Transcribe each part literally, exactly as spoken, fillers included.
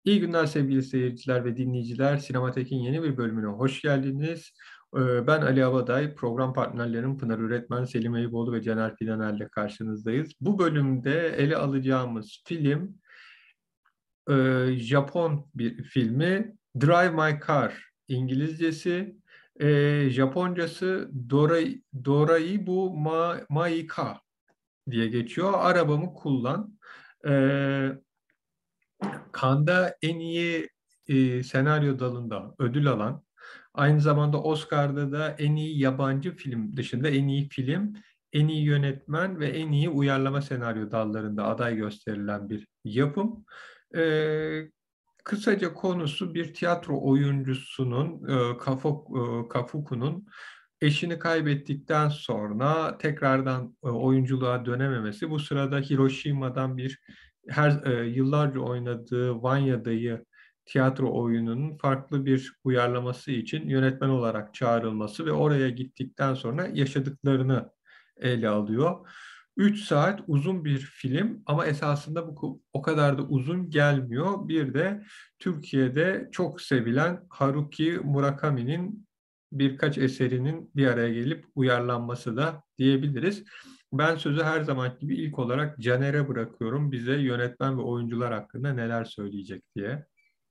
İyi günler sevgili seyirciler ve dinleyiciler. Sinematek'in yeni bir bölümüne hoş geldiniz. Ee, Ben Ali Avaday, program partnerlerim Pınar Üretmen, Selim Eyüboğlu ve Caner Fidaner ile karşınızdayız. Bu bölümde ele alacağımız film e, Japon bir filmi Drive My Car İngilizcesi, e, Japoncası Dorai, Doraibu Ma, Maika diye geçiyor. Arabamı kullan. E, Cannes'da en iyi e, senaryo dalında ödül alan, aynı zamanda Oscar'da da en iyi yabancı film dışında en iyi film, en iyi yönetmen ve en iyi uyarlama senaryo dallarında aday gösterilen bir yapım. E, Kısaca konusu bir tiyatro oyuncusunun, e, Kafo, e, Kafuku'nun eşini kaybettikten sonra tekrardan e, oyunculuğa dönememesi. Bu sırada Hiroşima'dan bir her e, yıllarca oynadığı Vanya'dayı tiyatro oyununun farklı bir uyarlaması için yönetmen olarak çağrılması ve oraya gittikten sonra yaşadıklarını ele alıyor. Üç saat uzun bir film ama esasında bu o kadar da uzun gelmiyor. Bir de Türkiye'de çok sevilen Haruki Murakami'nin birkaç eserinin bir araya gelip uyarlanması da diyebiliriz. Ben sözü her zaman gibi ilk olarak Caner'e bırakıyorum. Bize yönetmen ve oyuncular hakkında neler söyleyecek diye.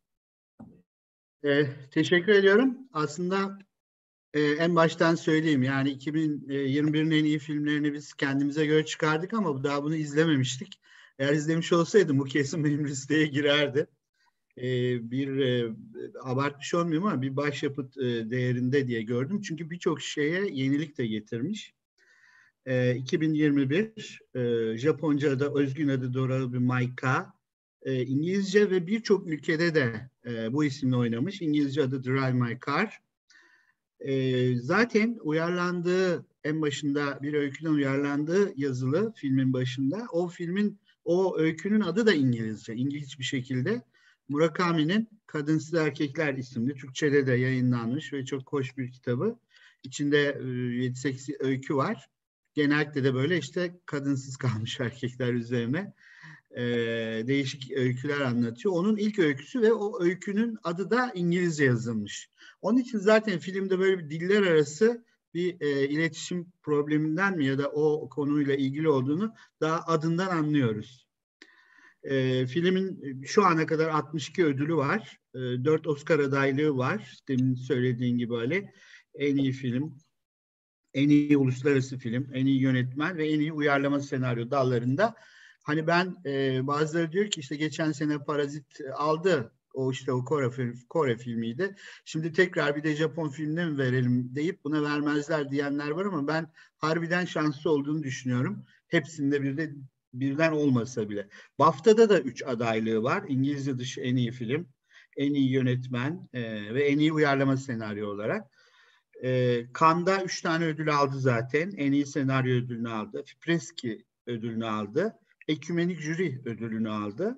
Ee, teşekkür ediyorum. Aslında e, en baştan söyleyeyim. Yani iki bin yirmi birin en iyi filmlerini biz kendimize göre çıkardık ama bu- daha bunu izlememiştik. Eğer izlemiş olsaydım bu kesin benim listeye girerdi. Ee, bir e, abartmış olmayayım ama bir başyapıt e, değerinde diye gördüm. Çünkü birçok şeye yenilik de getirmiş. Ee, iki bin yirmi bir e, Japonca'da özgün adı Dorabu Maika. E, İngilizce ve birçok ülkede de e, bu isimle oynamış. İngilizce adı Drive My Car. E, zaten uyarlandığı en başında bir öyküden uyarlandığı yazılı filmin başında. O filmin o öykünün adı da İngilizce. İngiliz bir şekilde Murakami'nin Kadınsız Erkekler isimli Türkçe'de de yayınlanmış ve çok hoş bir kitabı. İçinde e, yedi sekiz öykü var. Genellikle de böyle işte kadınsız kalmış erkekler üzerine e, değişik öyküler anlatıyor. Onun ilk öyküsü ve o öykünün adı da İngilizce yazılmış. Onun için zaten filmde böyle bir diller arası bir e, iletişim probleminden mi ya da o konuyla ilgili olduğunu daha adından anlıyoruz. E, filmin şu ana kadar altmış iki ödülü var. E, dört Oscar adaylığı var. Demin söylediğin gibi Ali. En iyi film, en iyi uluslararası film, en iyi yönetmen ve en iyi uyarlama senaryo dallarında. Hani ben e, bazıları diyor ki işte geçen sene Parazit aldı. O işte o Kore, film, Kore filmiydi. Şimdi tekrar bir de Japon filmine mi verelim deyip buna vermezler diyenler var ama ben harbiden şanslı olduğunu düşünüyorum. Hepsinde bir de birden olmasa bile. BAFTA'da da üç adaylığı var. İngilizce dışı en iyi film, en iyi yönetmen e, ve en iyi uyarlama senaryo olarak. E, Cannes'da üç tane ödül aldı zaten. En iyi senaryo ödülünü aldı. Fipreski ödülünü aldı. Ekümenik jüri ödülünü aldı.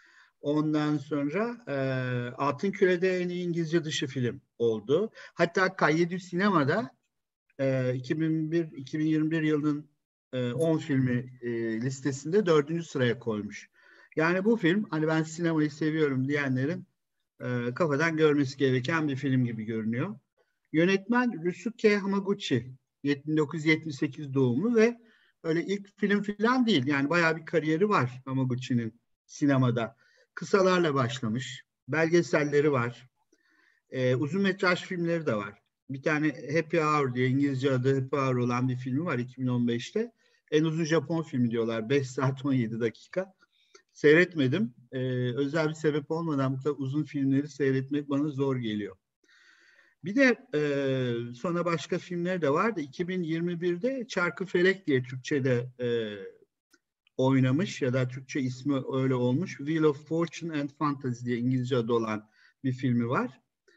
Ondan sonra e, Altın Küre'de en iyi İngilizce dışı film oldu. Hatta Cahiers du Cinéma'da e, iki bin bir iki bin yirmi bir yılının e, on filmi e, listesinde dördüncü sıraya koymuş. Yani bu film hani ben sinemayı seviyorum diyenlerin e, kafadan görmesi gereken bir film gibi görünüyor. Yönetmen Ryusuke Hamaguchi, bin dokuz yüz yetmiş sekiz doğumlu ve öyle ilk film falan değil. Yani bayağı bir kariyeri var Hamaguchi'nin sinemada. Kısalarla başlamış. Belgeselleri var. Ee, uzun metraj filmleri de var. Bir tane Happy Hour diye İngilizce adı Happy Hour olan bir filmi var iki bin on beşte. En uzun Japon filmi diyorlar. beş saat on yedi dakika. Seyretmedim. Ee, özel bir sebep olmadan bu kadar uzun filmleri seyretmek bana zor geliyor. Bir de e, sonra başka filmler de vardı. iki bin yirmi birde Çarkıfelek diye Türkçe'de e, oynamış ya da Türkçe ismi öyle olmuş. Wheel of Fortune and Fantasy diye İngilizce adı olan bir filmi var.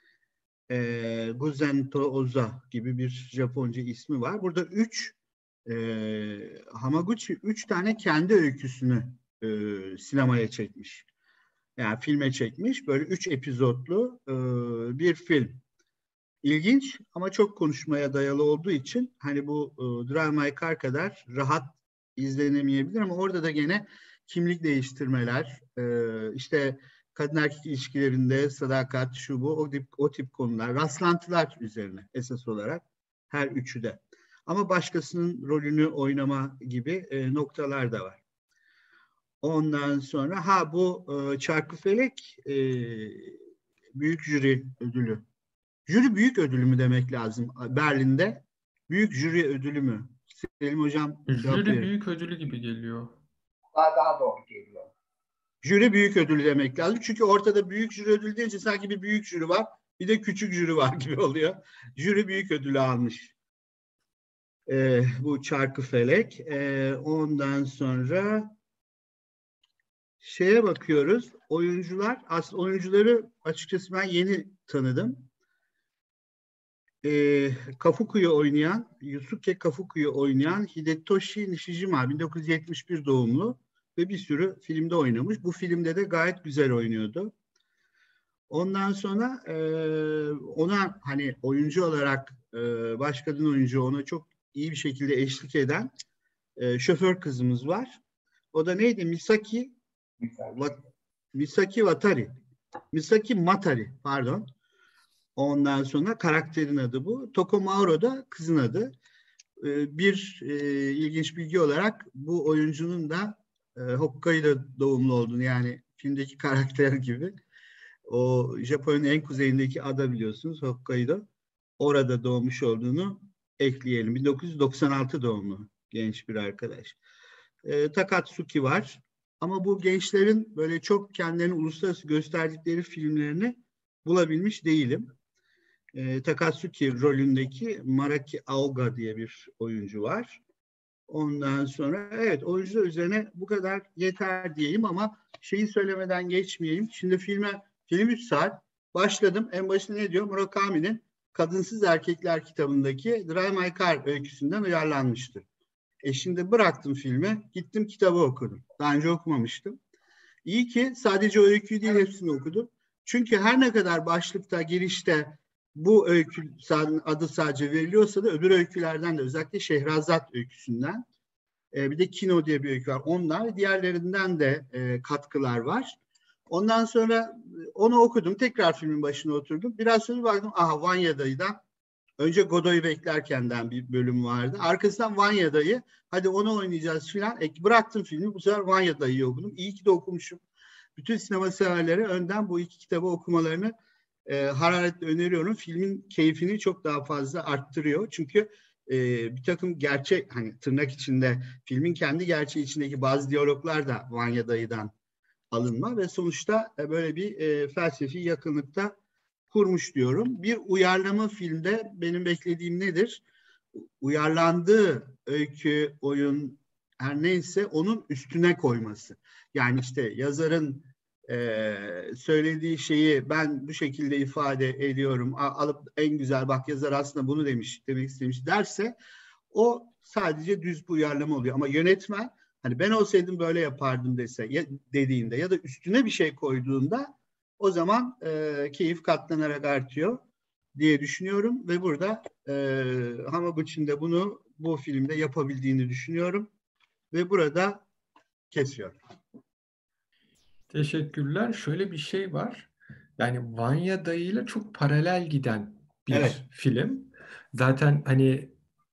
E, Guzento Oza gibi bir Japonca ismi var. Burada üç e, Hamaguchi üç tane kendi öyküsünü e, sinemaya çekmiş. Yani filme çekmiş. Böyle üç epizotlu e, bir film. İlginç ama çok konuşmaya dayalı olduğu için hani bu e, Drive My Car kadar rahat izlenemeyebilir ama orada da gene kimlik değiştirmeler, e, işte kadın erkek ilişkilerinde sadakat, şu bu, o tip, o tip konular, rastlantılar üzerine esas olarak her üçü de. Ama başkasının rolünü oynama gibi e, noktalar da var. Ondan sonra ha bu e, Çarkıfelek e, büyük jüri ödülü. Jüri büyük ödülü mü demek lazım Berlin'de? Büyük jüri ödülü mü? Selim Hocam cevap Jüri verir. büyük ödülü gibi geliyor. Daha, daha doğru geliyor. Jüri büyük ödülü demek lazım. Çünkü ortada büyük jüri ödülü deyince sanki bir büyük jüri var, bir de küçük jüri var gibi oluyor. Jüri büyük ödülü almış. Ee, bu Çarkıfelek. Ee, ondan sonra şeye bakıyoruz. Oyuncular, aslında oyuncuları açıkçası ben yeni tanıdım. Ee, Kafuku'yu oynayan, Yusuke Kafuku'yu oynayan Hidetoshi Nishijima bin dokuz yüz yetmiş bir doğumlu ve bir sürü filmde oynamış. Bu filmde de gayet güzel oynuyordu. Ondan sonra e, ona hani oyuncu olarak e, baş kadın oyuncu ona çok iyi bir şekilde eşlik eden e, şoför kızımız var. O da neydi? Misaki Wat, Misaki Watari. Misaki Matari pardon. Ondan sonra karakterin adı bu. Toko Mauro da kızın adı. E, bir e, ilginç bilgi olarak bu oyuncunun da e, Hokkaido doğumlu olduğunu, yani filmdeki karakter gibi. O Japonya'nın en kuzeyindeki ada biliyorsunuz, Hokkaido. Orada doğmuş olduğunu ekleyelim. bin dokuz yüz doksan altı doğumlu genç bir arkadaş. E, Takatsuki var. Ama bu gençlerin böyle çok kendilerini uluslararası gösterdikleri filmlerini bulabilmiş değilim. E, Takatsuki rolündeki Maraki Aoga diye bir oyuncu var. Ondan sonra evet, oyuncular üzerine bu kadar yeter diyeyim ama şeyi söylemeden geçmeyeyim. Şimdi filme film üç saat başladım. En başında ne diyor? Murakami'nin Kadınsız Erkekler kitabındaki Drive My Car öyküsünden uyarlanmıştır. E şimdi bıraktım filmi, gittim kitabı okudum. Daha önce okumamıştım. İyi ki sadece o öyküyü değil hepsini okudum. Çünkü her ne kadar başlıkta, girişte bu öykü adı sadece veriliyorsa da öbür öykülerden de, özellikle Şehrazat öyküsünden e, bir de Kino diye bir öykü var. Onlar ve diğerlerinden de e, katkılar var. Ondan sonra onu okudum. Tekrar filmin başına oturdum. Biraz sonra baktım, aha Vanya'dayı'dan önce Godoy'u beklerkenden bir bölüm vardı. Arkasından Vanya'dayı, hadi onu oynayacağız filan. E, bıraktım filmi, bu sefer Vanya'dayı okudum. İyi ki de okumuşum. Bütün sinema severlere önden bu iki kitabı okumalarını e, hararetle öneriyorum. Filmin keyfini çok daha fazla arttırıyor. Çünkü e, bir takım gerçek, hani tırnak içinde filmin kendi gerçeği içindeki bazı diyaloglar da Vanya Dayı'dan alınma ve sonuçta e, böyle bir e, felsefi yakınlıkta kurmuş diyorum. Bir uyarlama filmde benim beklediğim nedir? Uyarlandığı öykü, oyun, her neyse onun üstüne koyması. Yani işte yazarın e, söylediği şeyi ben bu şekilde ifade ediyorum, alıp en güzel bak yazar aslında bunu demiş, demek istemiş derse o sadece düz bir uyarlama oluyor. Ama yönetmen hani ben olsaydım böyle yapardım dese ya, dediğinde ya da üstüne bir şey koyduğunda o zaman e, keyif katlanarak artıyor diye düşünüyorum ve burada e, Hamaguchi'nin de bunu bu filmde yapabildiğini düşünüyorum ve burada kesiyorum. Teşekkürler. Şöyle bir şey var. Yani Vanya Dayı'yla çok paralel giden Evet, bir film. Zaten hani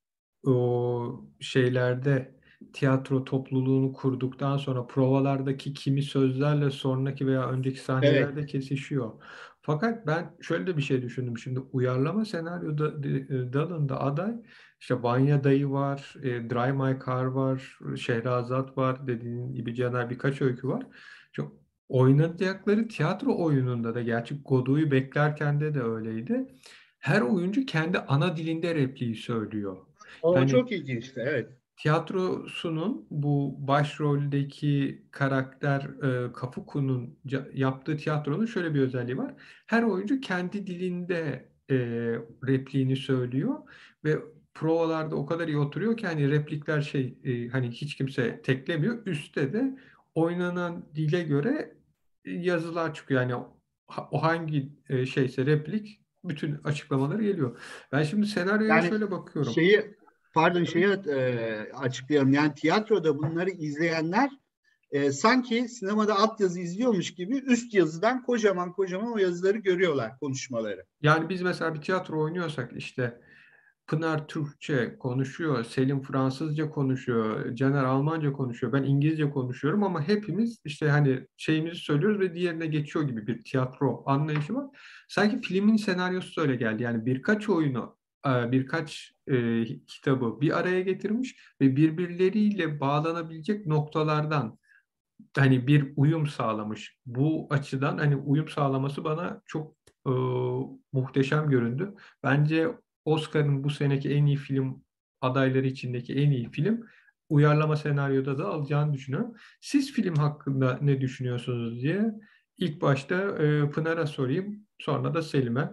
o şeylerde tiyatro topluluğunu kurduktan sonra provalardaki kimi sözlerle sonraki veya önceki evet. sahnelerde kesişiyor. Fakat ben şöyle de bir şey düşündüm. Şimdi uyarlama senaryo da- e, dalında aday işte Vanya Dayı var, e, Drive My Car var, Şehrazat var, dediğin gibi Caner birkaç öykü var. Çok oynayacakları tiyatro oyununda da, gerçi Godot'u beklerken de de öyleydi. Her oyuncu kendi ana dilinde repliği söylüyor. O Yani çok ilginçti, evet. tiyatrosunun bu başroldeki karakter e, Kafuku'nun ca- yaptığı tiyatronun şöyle bir özelliği var. Her oyuncu kendi dilinde e, repliğini söylüyor ve provalarda o kadar iyi oturuyor ki hani replikler şey e, hani hiç kimse teklemiyor. Üstte de oynanan dile göre e, yazılar çıkıyor. Yani o, o hangi e, şeyse replik bütün açıklamaları geliyor. Ben şimdi senaryoya Yani şöyle bakıyorum. şeyi pardon şeyi e, açıklayalım. Yani tiyatroda bunları izleyenler e, sanki sinemada altyazı izliyormuş gibi üst yazıdan kocaman kocaman o yazıları görüyorlar, konuşmaları. Yani biz mesela bir tiyatro oynuyorsak işte Pınar Türkçe konuşuyor, Selim Fransızca konuşuyor, Caner Almanca konuşuyor, ben İngilizce konuşuyorum ama hepimiz işte hani şeyimizi söylüyoruz ve diğerine geçiyor gibi bir tiyatro anlayışı var. Sanki filmin senaryosu da öyle geldi. Yani birkaç oyunu, e, birkaç e, kitabı bir araya getirmiş ve birbirleriyle bağlanabilecek noktalardan hani bir uyum sağlamış. Bu açıdan hani uyum sağlaması bana çok e, muhteşem göründü. Bence Oscar'ın bu seneki en iyi film adayları içindeki en iyi film uyarlama senaryoda da alacağını düşünüyorum. Siz film hakkında ne düşünüyorsunuz diye ilk başta e, Pınar'a sorayım, sonra da Selim'e.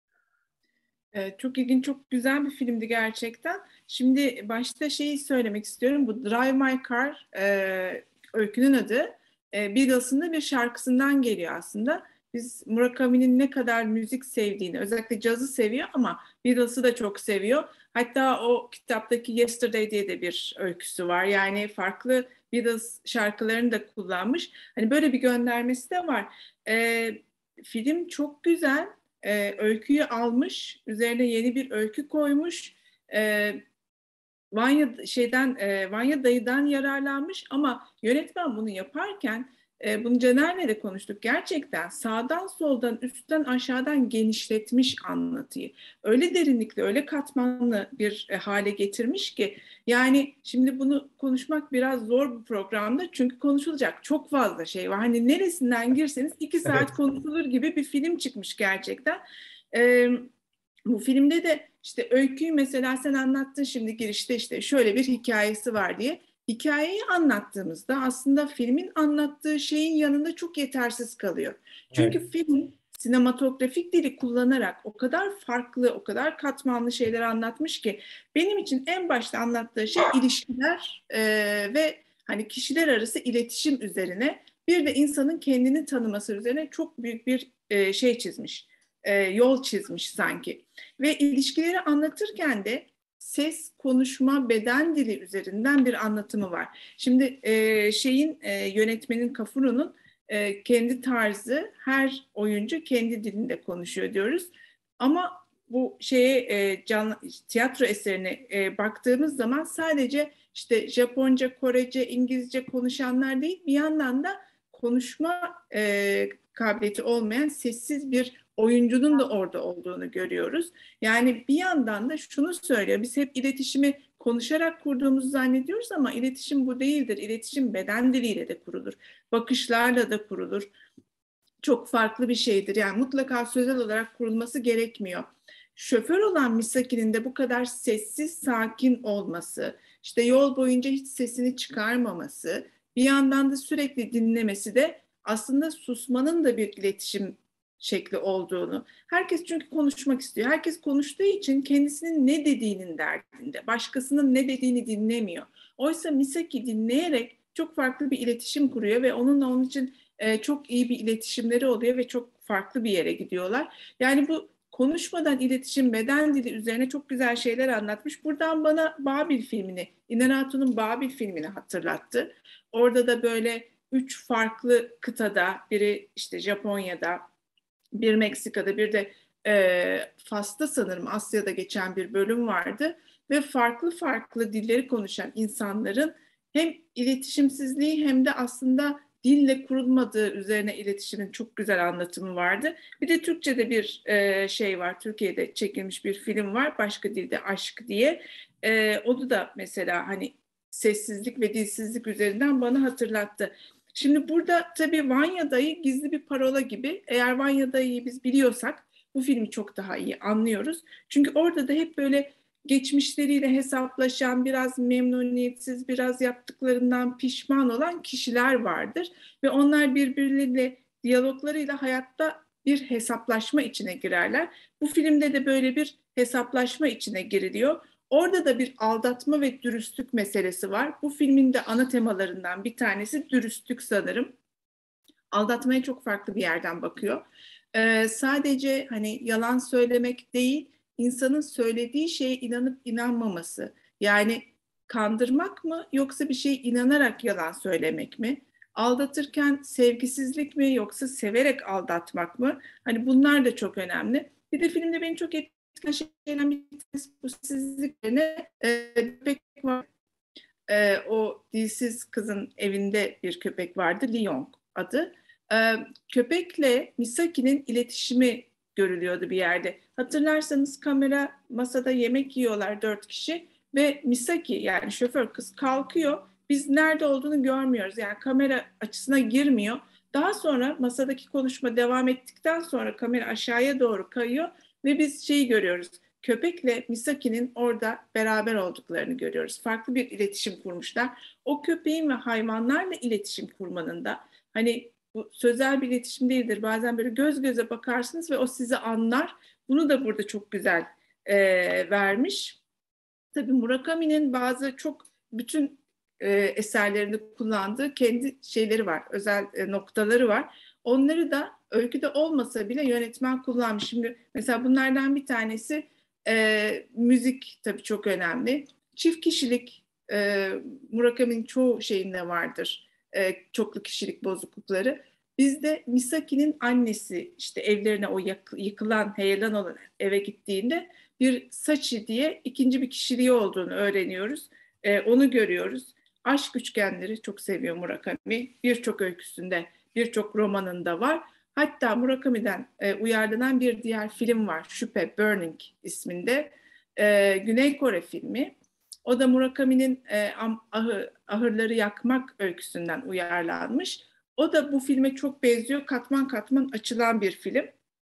Evet, çok ilginç, çok güzel bir filmdi gerçekten. Şimdi başta şeyi söylemek istiyorum. Bu Drive My Car e, öykünün adı. E, Beatles'ın da bir şarkısından geliyor aslında. Biz Murakami'nin ne kadar müzik sevdiğini, özellikle cazı seviyor ama Beatles'ı da çok seviyor. Hatta o kitaptaki Yesterday diye de bir öyküsü var. Yani farklı Beatles şarkılarını da kullanmış. Hani böyle bir göndermesi de var. E, film çok güzel. Ee, öyküyü almış, üzerine yeni bir öykü koymuş. Ee, Vanya şeyden e, Vanya dayıdan yararlanmış ama yönetmen bunu yaparken e, bunu Caner'le de konuştuk. Gerçekten sağdan soldan üstten aşağıdan genişletmiş anlatıyı. Öyle derinlikli, öyle katmanlı bir e, hale getirmiş ki yani şimdi bunu konuşmak biraz zor bir programda çünkü konuşulacak çok fazla şey var. Hani neresinden girseniz iki saat Evet. konuşulur gibi bir film çıkmış gerçekten. Evet. Bu filmde de işte öyküyü mesela sen anlattın şimdi girişte işte şöyle bir hikayesi var diye. Hikayeyi anlattığımızda aslında filmin anlattığı şeyin yanında çok yetersiz kalıyor. Evet. Çünkü film sinematografik dili kullanarak o kadar farklı, o kadar katmanlı şeyler anlatmış ki benim için en başta anlattığı şey ilişkiler e, ve hani kişiler arası iletişim üzerine bir de insanın kendini tanıması üzerine çok büyük bir e, şey çizmiş, e, yol çizmiş sanki. Ve ilişkileri anlatırken de ses, konuşma, beden dili üzerinden bir anlatımı var. Şimdi e, şeyin e, yönetmenin Kafuru'nun e, kendi tarzı, her oyuncu kendi dilinde konuşuyor diyoruz. Ama bu şeye e, canlı, tiyatro eserine e, baktığımız zaman sadece işte Japonca, Korece, İngilizce konuşanlar değil, bir yandan da konuşma e, kabiliyeti olmayan sessiz bir oyuncunun da orada olduğunu görüyoruz. Yani bir yandan da şunu söylüyor, biz hep iletişimi konuşarak kurduğumuzu zannediyoruz ama iletişim bu değildir. İletişim beden diliyle de kurulur, bakışlarla da kurulur. Çok farklı bir şeydir. Yani mutlaka sözel olarak kurulması gerekmiyor. Şoför olan Misaki'nin de bu kadar sessiz, sakin olması, işte yol boyunca hiç sesini çıkarmaması, bir yandan da sürekli dinlemesi de aslında susmanın da bir iletişim şekli olduğunu. Herkes çünkü konuşmak istiyor. Herkes konuştuğu için kendisinin ne dediğinin derdinde. Başkasının ne dediğini dinlemiyor. Oysa Misaki dinleyerek çok farklı bir iletişim kuruyor ve onunla onun için e, çok iyi bir iletişimleri oluyor ve çok farklı bir yere gidiyorlar. Yani bu konuşmadan iletişim, beden dili üzerine çok güzel şeyler anlatmış. Buradan bana Babil filmini, Inarritu'nun Babil filmini hatırlattı. Orada da böyle üç farklı kıtada, biri işte Japonya'da, bir Meksika'da, bir de e, Fas'ta sanırım Asya'da geçen bir bölüm vardı ve farklı farklı dilleri konuşan insanların hem iletişimsizliği hem de aslında dille kurulmadığı üzerine iletişimin çok güzel anlatımı vardı. Bir de Türkçe'de bir e, şey var, Türkiye'de çekilmiş bir film var, başka dilde Aşk diye. E, onu da mesela hani sessizlik ve dilsizlik üzerinden bana hatırlattı. Şimdi burada tabii Vanya Dayı gizli bir parola gibi. Eğer Vanya Dayı'yı biz biliyorsak bu filmi çok daha iyi anlıyoruz. Çünkü orada da hep böyle geçmişleriyle hesaplaşan, biraz memnuniyetsiz, biraz yaptıklarından pişman olan kişiler vardır. Ve onlar birbirleriyle diyaloglarıyla hayatta bir hesaplaşma içine girerler. Bu filmde de böyle bir hesaplaşma içine giriliyor. Orada da bir aldatma ve dürüstlük meselesi var. Bu filmin de ana temalarından bir tanesi dürüstlük sanırım. Aldatmaya çok farklı bir yerden bakıyor. Ee, sadece hani yalan söylemek değil, insanın söylediği şeye inanıp inanmaması. Yani kandırmak mı yoksa bir şeye inanarak yalan söylemek mi? Aldatırken sevgisizlik mi yoksa severek aldatmak mı? Hani bunlar da çok önemli. Bir de filmde beni çok etkileyen şeylerden bir tanesi bu sessizliklerine e, köpek var. E, o dilsiz kızın evinde bir köpek vardı. Leon adı. E, köpekle Misaki'nin iletişimi görülüyordu bir yerde. Hatırlarsanız kamera masada yemek yiyorlar dört kişi ve Misaki yani şoför kız kalkıyor. Biz nerede olduğunu görmüyoruz. Yani kamera açısına girmiyor. Daha sonra masadaki konuşma devam ettikten sonra kamera aşağıya doğru kayıyor ve biz şeyi görüyoruz. Köpekle Misaki'nin orada beraber olduklarını görüyoruz. Farklı bir iletişim kurmuşlar. O köpeğin ve hayvanlarla iletişim kurmanın da hani bu sözel bir iletişim değildir. Bazen böyle göz göze bakarsınız ve o sizi anlar. Bunu da burada çok güzel e, vermiş. Tabii Murakami'nin bazı çok bütün e, eserlerinde kullandığı kendi şeyleri var, özel e, noktaları var. Onları da öyküde olmasa bile yönetmen kullanmış. Şimdi mesela bunlardan bir tanesi e, müzik tabii çok önemli. Çift kişilik e, Murakami'nin çoğu şeyinde vardır. E, çoklu kişilik bozuklukları. Bizde Misaki'nin annesi işte evlerine o yıkılan, heyelan olan eve gittiğinde bir Sachi diye ikinci bir kişiliği olduğunu öğreniyoruz. Ee, onu görüyoruz. Aşk üçgenleri çok seviyor Murakami. Birçok öyküsünde, birçok romanında var. Hatta Murakami'den e, uyarlanan bir diğer film var. Şüphe, Burning isminde. E, Güney Kore filmi. O da Murakami'nin e, ahı, ahırları yakmak öyküsünden uyarlanmış. O da bu filme çok benziyor. Katman katman açılan bir film.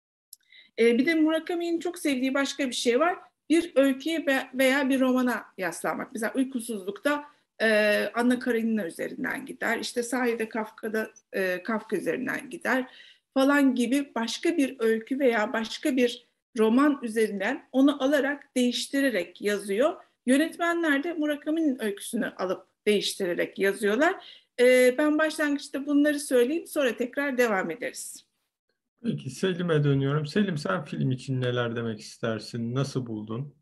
Ee, bir de Murakami'nin çok sevdiği başka bir şey var. Bir öyküye veya bir romana yaslanmak. Mesela Uykusuzluk'ta e, Anna Karenina üzerinden gider. İşte Sahilde Kafka'da e, Kafka üzerinden gider falan gibi başka bir öykü veya başka bir roman üzerinden onu alarak değiştirerek yazıyor. Yönetmenler de Murakami'nin öyküsünü alıp değiştirerek yazıyorlar. E, ben başlangıçta bunları söyleyeyim, sonra tekrar devam ederiz. Peki Selim'e dönüyorum. Selim, sen film için neler demek istersin? Nasıl buldun?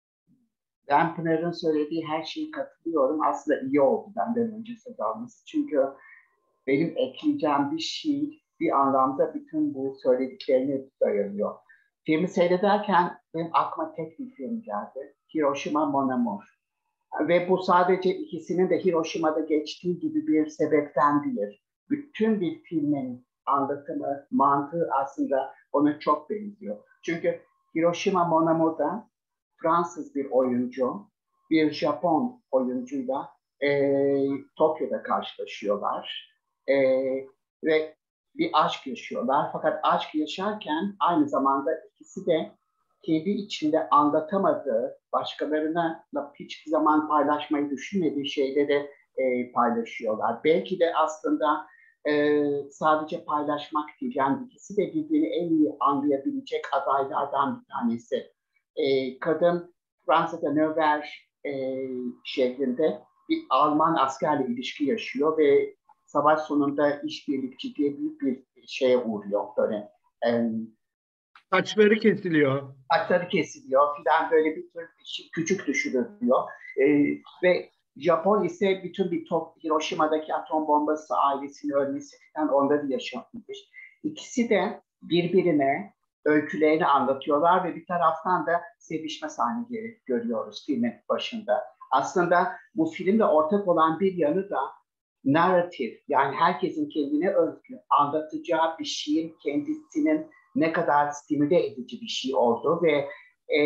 Ben Pınar'ın söylediği her şeyi katılıyorum. Aslında iyi oldu benden önce alması. Çünkü benim ekleyeceğim bir şey bir anlamda bütün bu söylediklerini dayanıyor. Filmi seyrederken benim aklıma tek bir film geldi. Hiroshima Mon Amour. Ve bu sadece ikisinin de Hiroşima'da geçtiği gibi bir sebepten değil. Bütün bir filmin anlatımı, mantığı aslında ona çok benziyor. Çünkü Hiroshima Mon Amour'da Fransız bir oyuncu, bir Japon oyuncuyla e, Tokyo'da karşılaşıyorlar. E, ve bir aşk yaşıyorlar. Fakat aşk yaşarken aynı zamanda ikisi de kendi içinde anlatamadığı, başkalarına hiçbir zaman paylaşmayı düşünmediği şeyleri e, paylaşıyorlar. Belki de aslında e, sadece paylaşmak değil, yani ikisi de birbirini en iyi anlayabilecek adaylardan bir tanesi. E, kadın Fransa'da Nevers e, şehrinde bir Alman askerle ilişki yaşıyor ve savaş sonunda işbirlikçi diye büyük bir şeye uğruyor. Böyle, e, Saçları kesiliyor. Saçları kesiliyor filan, böyle bir tür küçük düşürülüyor. E, ve Japon ise bütün bir top, Hiroşima'daki atom bombası ailesini ölmesi falan onları yaşamış. İkisi de birbirine öykülerini anlatıyorlar ve bir taraftan da sevişme sahneleri görüyoruz filmin başında. Aslında bu filmde ortak olan bir yanı da narratif, yani herkesin kendine özgü anlatacağı bir şeyin kendisinin ne kadar stimüle edici bir şey oldu ve e,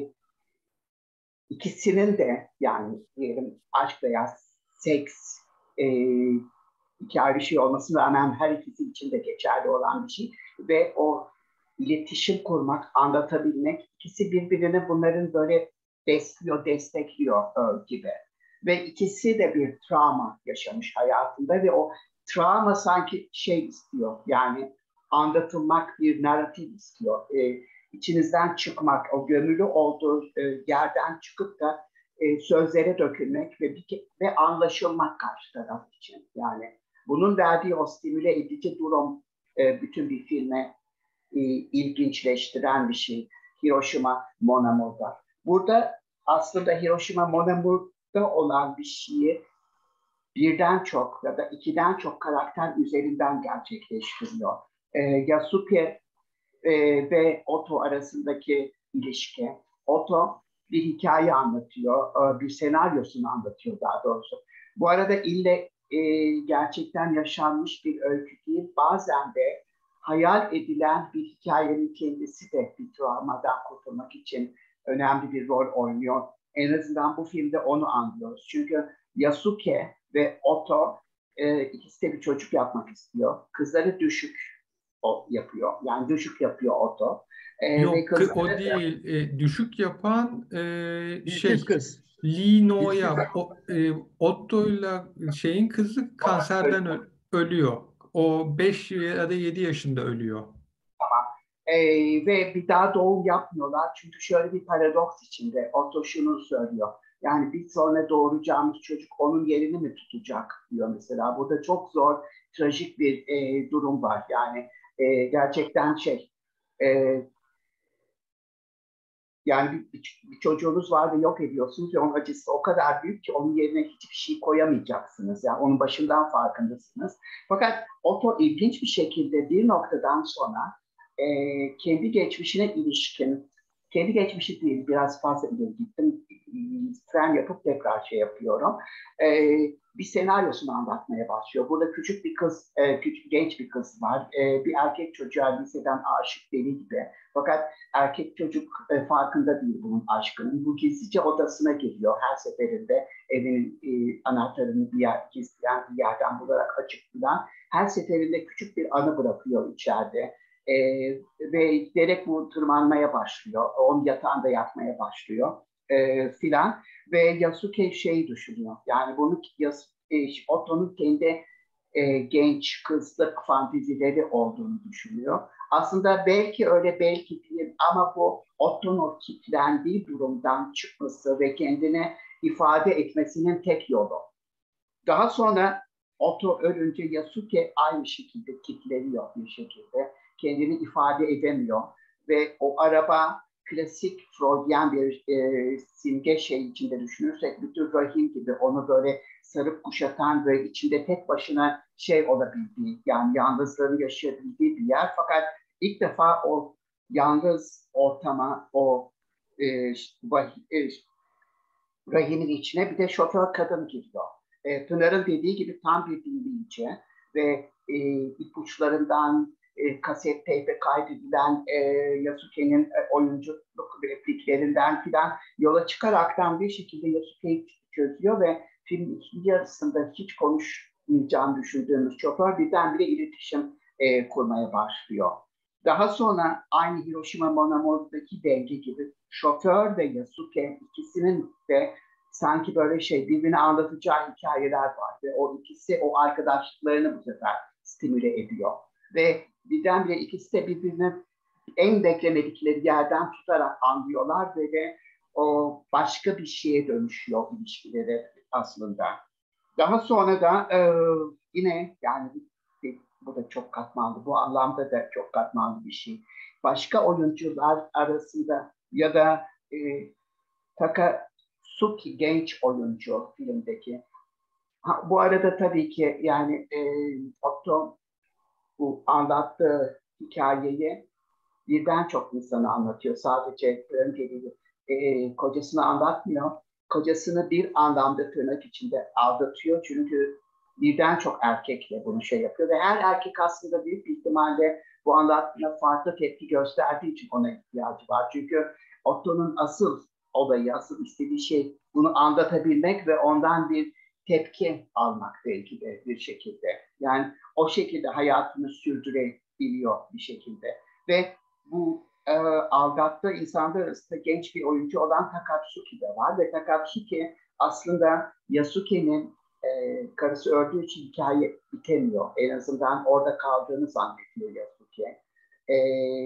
ikisinin de, yani diyelim aşk veya seks e, iki ayrı şey olmasına rağmen her ikisi için de geçerli olan bir şey ve o iletişim kurmak, anlatabilmek, ikisi birbirine bunların böyle besliyor, destekliyor gibi. Ve ikisi de bir travma yaşamış hayatında ve o travma sanki şey istiyor, yani anlatılmak, bir narratif istiyor. E, içinizden çıkmak, o gömülü olduğu e, yerden çıkıp da e, sözlere dökülmek ve, bir, ve anlaşılmak karşı taraf için. Yani bunun verdiği o stimüle edici durum e, bütün bir filme e, ilginçleştiren bir şey. Hiroshima Mon Amour'da. Burada aslında Hiroshima Mon Amour'da olan bir şeyi birden çok ya da ikiden çok karakter üzerinden gerçekleştiriyor. E, Yasuke e, ve Oto arasındaki ilişki. Oto bir hikaye anlatıyor, e, bir senaryosunu anlatıyor daha doğrusu. Bu arada ille e, gerçekten yaşanmış bir öykü değil, bazen de hayal edilen bir hikayenin kendisi de bir travmadan kurtulmak için önemli bir rol oynuyor. En azından bu filmde onu anlıyoruz. Çünkü Yasuke ve Oto e, ikisi de bir çocuk yapmak istiyor. Kızları düşük o yapıyor. Yani düşük yapıyor Oto. E, ve Yok, kı- kızları, o değil. E, düşük yapan e, Dilsiz şey kız. Lee Dilsiz. Noya, o, e, Otto'yla şeyin kızı kanserden ö- ölüyor. O beş ya da yedi yaşında ölüyor. e, ve bir daha doğum yapmıyorlar. Çünkü şöyle bir paradoks içinde. Otto şunu söylüyor. Yani bir sonra doğuracağımız çocuk onun yerini mi tutacak diyor mesela. Burada çok zor, trajik bir e, durum var. Yani e, gerçekten şey, e, yani bir, bir, bir çocuğunuz var ve yok ediyorsunuz ve onun acısı o kadar büyük ki onun yerine hiçbir şey koyamayacaksınız. Yani onun başından farkındasınız. Fakat Otto ilginç bir şekilde bir noktadan sonra e, kendi geçmişine ilişkin, kendi geçmişi değil, biraz fazla ileri gittim, tren yapıp tekrar şey yapıyorum. E, bir senaryosunu anlatmaya başlıyor. Burada küçük bir kız, e, küçük genç bir kız var. E, bir erkek çocuğa liseden aşık deli gibi. Fakat erkek çocuk e, farkında değil bunun aşkının. Bu gizlice odasına geliyor. Her seferinde evinin e, anahtarını bir yer, gizleyen bir yerden bularak açıklayan. Her seferinde küçük bir anı bırakıyor içeride. E, ve giderek bu tırmanmaya başlıyor. Onun yatağında yatmaya başlıyor e, filan. Ve Yasuke şeyi düşünüyor. Yani bunu Yas e, Otto'nun kendi e, genç kızlık fantezileri olduğunu düşünüyor. Aslında belki öyle belki değil ama bu Otto'nun kilitlendiği durumdan çıkması ve kendini ifade etmesinin tek yolu. Daha sonra Otto ölünce Yasuke aynı şekilde kilitleniyor bir şekilde. Kendini ifade edemiyor ve o araba klasik Freudian bir e, simge şey içinde düşünürsek bütün rahim gibi onu böyle sarıp kuşatan ve içinde tek başına şey olabildiği yani yalnızlığını yaşayabildiği bir yer. Fakat ilk defa o yalnız ortama o e, e, rahimin içine bir de şoför kadın giriyor. E, Pınar'ın dediği gibi tam bir dinleyici ve e, ipuçlarından e, kaset teype kaydedilen e, Yasuke'nin e, oyunculuk repliklerinden filan yola çıkaraktan bir şekilde Yasuke'yi çözüyor ve filmin ikinci yarısında hiç konuşmayacağını düşündüğümüz şoför birdenbire iletişim e, kurmaya başlıyor. Daha sonra aynı Hiroshima Mon Amour'daki denge gibi şoför ve Yasuke ikisinin de sanki böyle şey birbirini anlatacağı hikayeler var ve o ikisi o arkadaşlıklarını bu sefer stimüle ediyor. Ve birdenbire ikisi de birbirini en beklemedikleri yerden tutarak anlıyorlar ve de o başka bir şeye dönüşüyor ilişkileri aslında. Daha sonra da e, yine yani bu da çok katmanlı, bu anlamda da çok katmanlı bir şey. Başka oyuncular arasında ya da e, Takasuki genç oyuncu filmdeki. Ha, bu arada tabii ki yani e, Otto bu anlattığı hikayeyi birden çok insana anlatıyor. Sadece önceliği e, kocasını anlatmıyor. Kocasını bir anlamda tırnak içinde aldatıyor. Çünkü birden çok erkekle bunu şey yapıyor. Ve her erkek aslında büyük bir ihtimalle bu anlattığına farklı tepki gösterdiği için ona ihtiyacı var. Çünkü Otto'nun asıl olayı, asıl istediği şey bunu anlatabilmek ve ondan bir tepki almak belki de bir şekilde. Yani o şekilde hayatını sürdürebiliyor bir şekilde. Ve bu e, aldattığı insanlar arasında genç bir oyuncu olan Takatsuki de var. Ve Takatsuki aslında Yasuke'nin e, karısı öldüğü için hikaye bitemiyor. En azından orada kaldığını zannediyor Yasuke. E,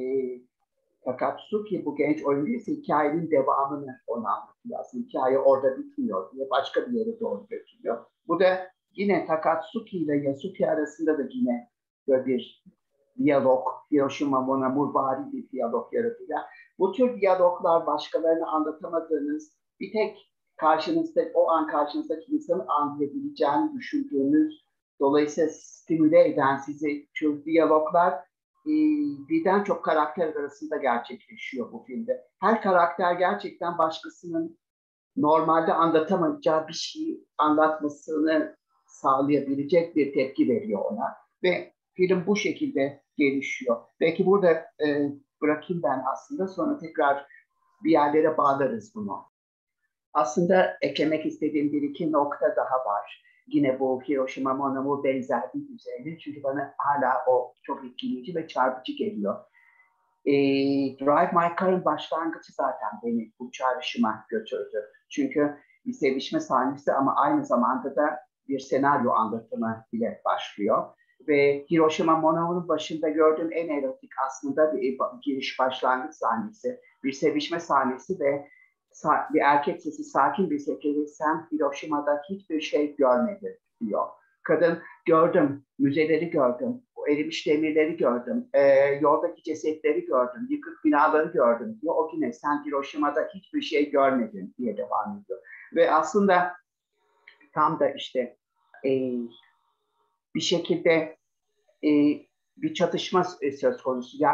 Takatsuki bu genç oyuncu ise hikayenin devamını ona anlatıyor. Aslında hikaye orada bitmiyor diye başka bir yere doğru götürüyor. Bu da yine Takatsuki ile Yasuke arasında da yine böyle bir diyalog, Hiroshima Mon Amour vari bir diyalog yaratıyor. Bu tür diyaloglar başkalarına anlatamadığınız bir tek karşınızda, o an karşınızdaki insanı anlayabileceğini düşündüğünüz, dolayısıyla stimüle eden sizi tür diyaloglar e, birden çok karakter arasında gerçekleşiyor bu filmde. Her karakter gerçekten başkasının normalde anlatamayacağı bir şeyi anlatmasını sağlayabilecek bir tepki veriyor ona. Ve film bu şekilde gelişiyor. Belki burada e, bırakayım ben aslında, sonra tekrar bir yerlere bağlarız bunu. Aslında eklemek istediğim bir iki nokta daha var. Yine bu Hiroshima Mon Amour benzerliği üzerine. Çünkü bana hala o çok etkileyici ve çarpıcı geliyor. E, Drive My Car'ın başlangıcı zaten beni bu çağrışıma götürdü. Çünkü bir sevişme sahnesi ama aynı zamanda da bir senaryo anlatımı bile başlıyor. Ve Hiroshima Mon Amour'un başında gördüğüm en erotik aslında bir giriş başlangıç sahnesi, bir sevişme sahnesi ve bir erkek sesi sakin bir şekilde sen Hiroşima'da hiçbir şey görmedin diyor. Kadın gördüm, müzeleri gördüm, o erimiş demirleri gördüm, e, yoldaki cesetleri gördüm, yıkık binaları gördüm diyor. O güne sen Hiroşima'da hiçbir şey görmedin diye devam ediyor. Ve aslında tam da işte e, bir şekilde e, bir çatışma söz konusu. Ya,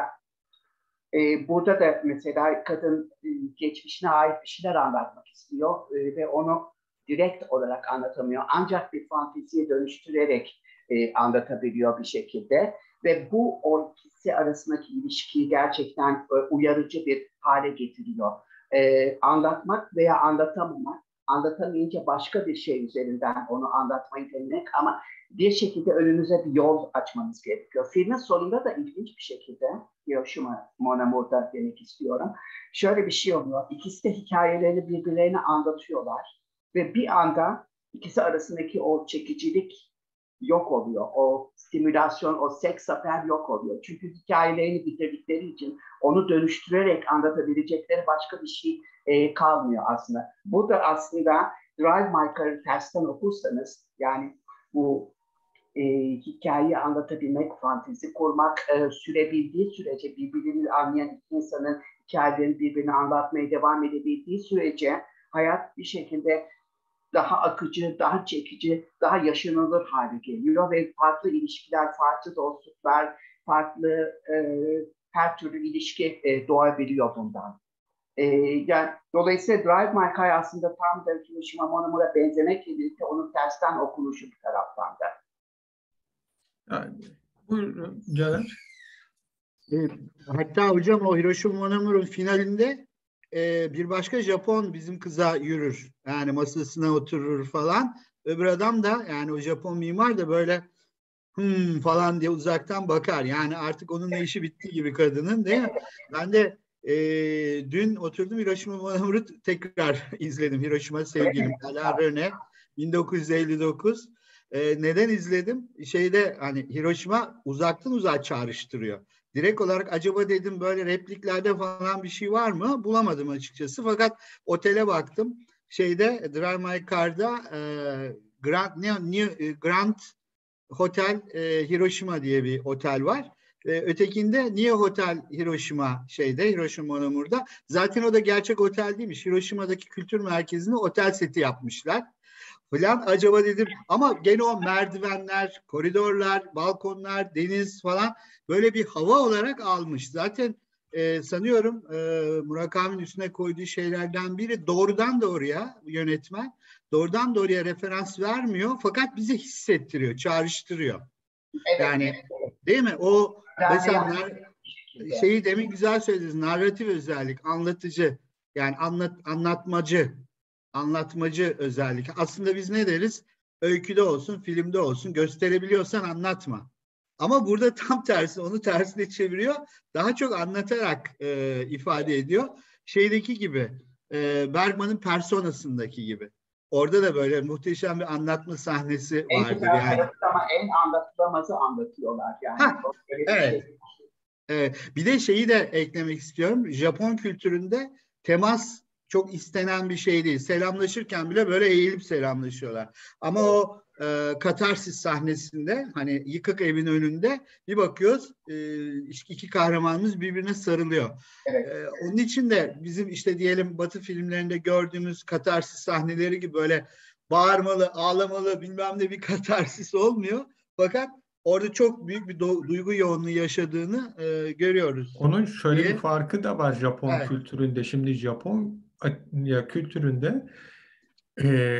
e, burada da mesela kadın e, geçmişine ait bir şeyler anlatmak istiyor e, ve onu direkt olarak anlatamıyor. Ancak bir fanteziye dönüştürerek e, anlatabiliyor bir şekilde. Ve bu o ikisi arasındaki ilişkiyi gerçekten e, uyarıcı bir hale getiriyor. E, anlatmak veya anlatamamak, anlatamayınca başka bir şey üzerinden onu anlatmayı denemek ama bir şekilde önünüze bir yol açmanız gerekiyor. Filmin sonunda da ilginç bir şekilde, Hiroshima Mon Amour'da demek istiyorum, şöyle bir şey oluyor. İkisi de hikayelerini birbirlerine anlatıyorlar ve bir anda ikisi arasındaki o çekicilik yok oluyor. O stimülasyon, o seks apel yok oluyor. Çünkü hikayelerini bitirdikleri için onu dönüştürerek anlatabilecekleri başka bir şey e, kalmıyor aslında. Bu da aslında Drive My Car'ı tersten okursanız, yani bu e, hikayeyi anlatabilmek, fantezi kurmak, e, sürebildiği sürece birbirini anlayan iki insanın hikayelerini birbirine anlatmaya devam edebildiği sürece hayat bir şekilde daha akıcı, daha çekici, daha yaşanılır hale geliyor ve farklı ilişkiler, farklı dostluklar, farklı e, her türlü ilişki e, doğabiliyor bundan. E, yani, dolayısıyla Drive My Car aslında tam da Hiroshima Mon Amour'a benzemekle birlikte onun tersten okunuşu bir taraftan da. Yani, buyurun Caner. E, hatta hocam o Hiroshima Mon Amour'un finalinde e, bir başka Japon bizim kıza yürür. Yani masasına oturur falan. Öbür adam da, yani o Japon mimar da böyle hmm falan diye uzaktan bakar. Yani artık onunla işi bitti gibi kadının, değil mi? Ben de e, dün oturdum Hiroshima Mon Amour'u tekrar izledim. Hiroshima Sevgilim, Alain René, bin dokuz yüz elli dokuz. E, neden izledim? Şeyde hani Hiroshima uzaktan uzağa çağrıştırıyor. Direkt olarak acaba dedim böyle repliklerde falan bir şey var mı? Bulamadım açıkçası. Fakat otele baktım. Şeyde Drive My Car'da e, Grand, ne, New, Grand Hotel e, Hiroshima diye bir otel var. E, ötekinde New Hotel Hiroshima şeyde, Hiroshima Mon Amour'da. Zaten o da gerçek otel değilmiş. Hiroşima'daki kültür merkezine otel seti yapmışlar. Falan acaba dedim, ama gene o merdivenler, koridorlar, balkonlar, deniz falan böyle bir hava olarak almış. Zaten e, sanıyorum e, Murakami'nin üstüne koyduğu şeylerden biri doğrudan doğruya yönetmen doğrudan doğruya referans vermiyor fakat bize hissettiriyor, çağrıştırıyor. Evet, yani evet. Değil mi? O Yani mesela yani, şeyi demin güzel söylediniz, narratif özellik, anlatıcı, yani anlat, anlatmacı. Anlatmacı özellik. Aslında biz ne deriz? Öyküde olsun, filmde olsun, gösterebiliyorsan anlatma. Ama burada tam tersi, onu tersine çeviriyor. Daha çok anlatarak e, ifade ediyor. Şeydeki gibi, e, Bergman'ın Persona'sındaki gibi. Orada da böyle muhteşem bir anlatma sahnesi en vardır güzel yani. tarafı ama en anlatılamazı anlatıyorlar yani. Ha, Böyle bir evet. şey. Evet. Bir de şeyi de eklemek istiyorum. Japon kültüründe temas çok istenen bir şey değil. Selamlaşırken bile böyle eğilip selamlaşıyorlar. Ama o e, katarsis sahnesinde hani yıkık evin önünde bir bakıyoruz e, iki kahramanımız birbirine sarılıyor. Evet. E, onun için de bizim işte diyelim Batı filmlerinde gördüğümüz katarsis sahneleri gibi böyle bağırmalı, ağlamalı bilmem ne bir katarsis olmuyor. Fakat orada çok büyük bir do- duygu yoğunluğu yaşadığını e, görüyoruz Onun şöyle bir diye. farkı da var Japon Evet. kültüründe. Şimdi Japon ya kültüründe e,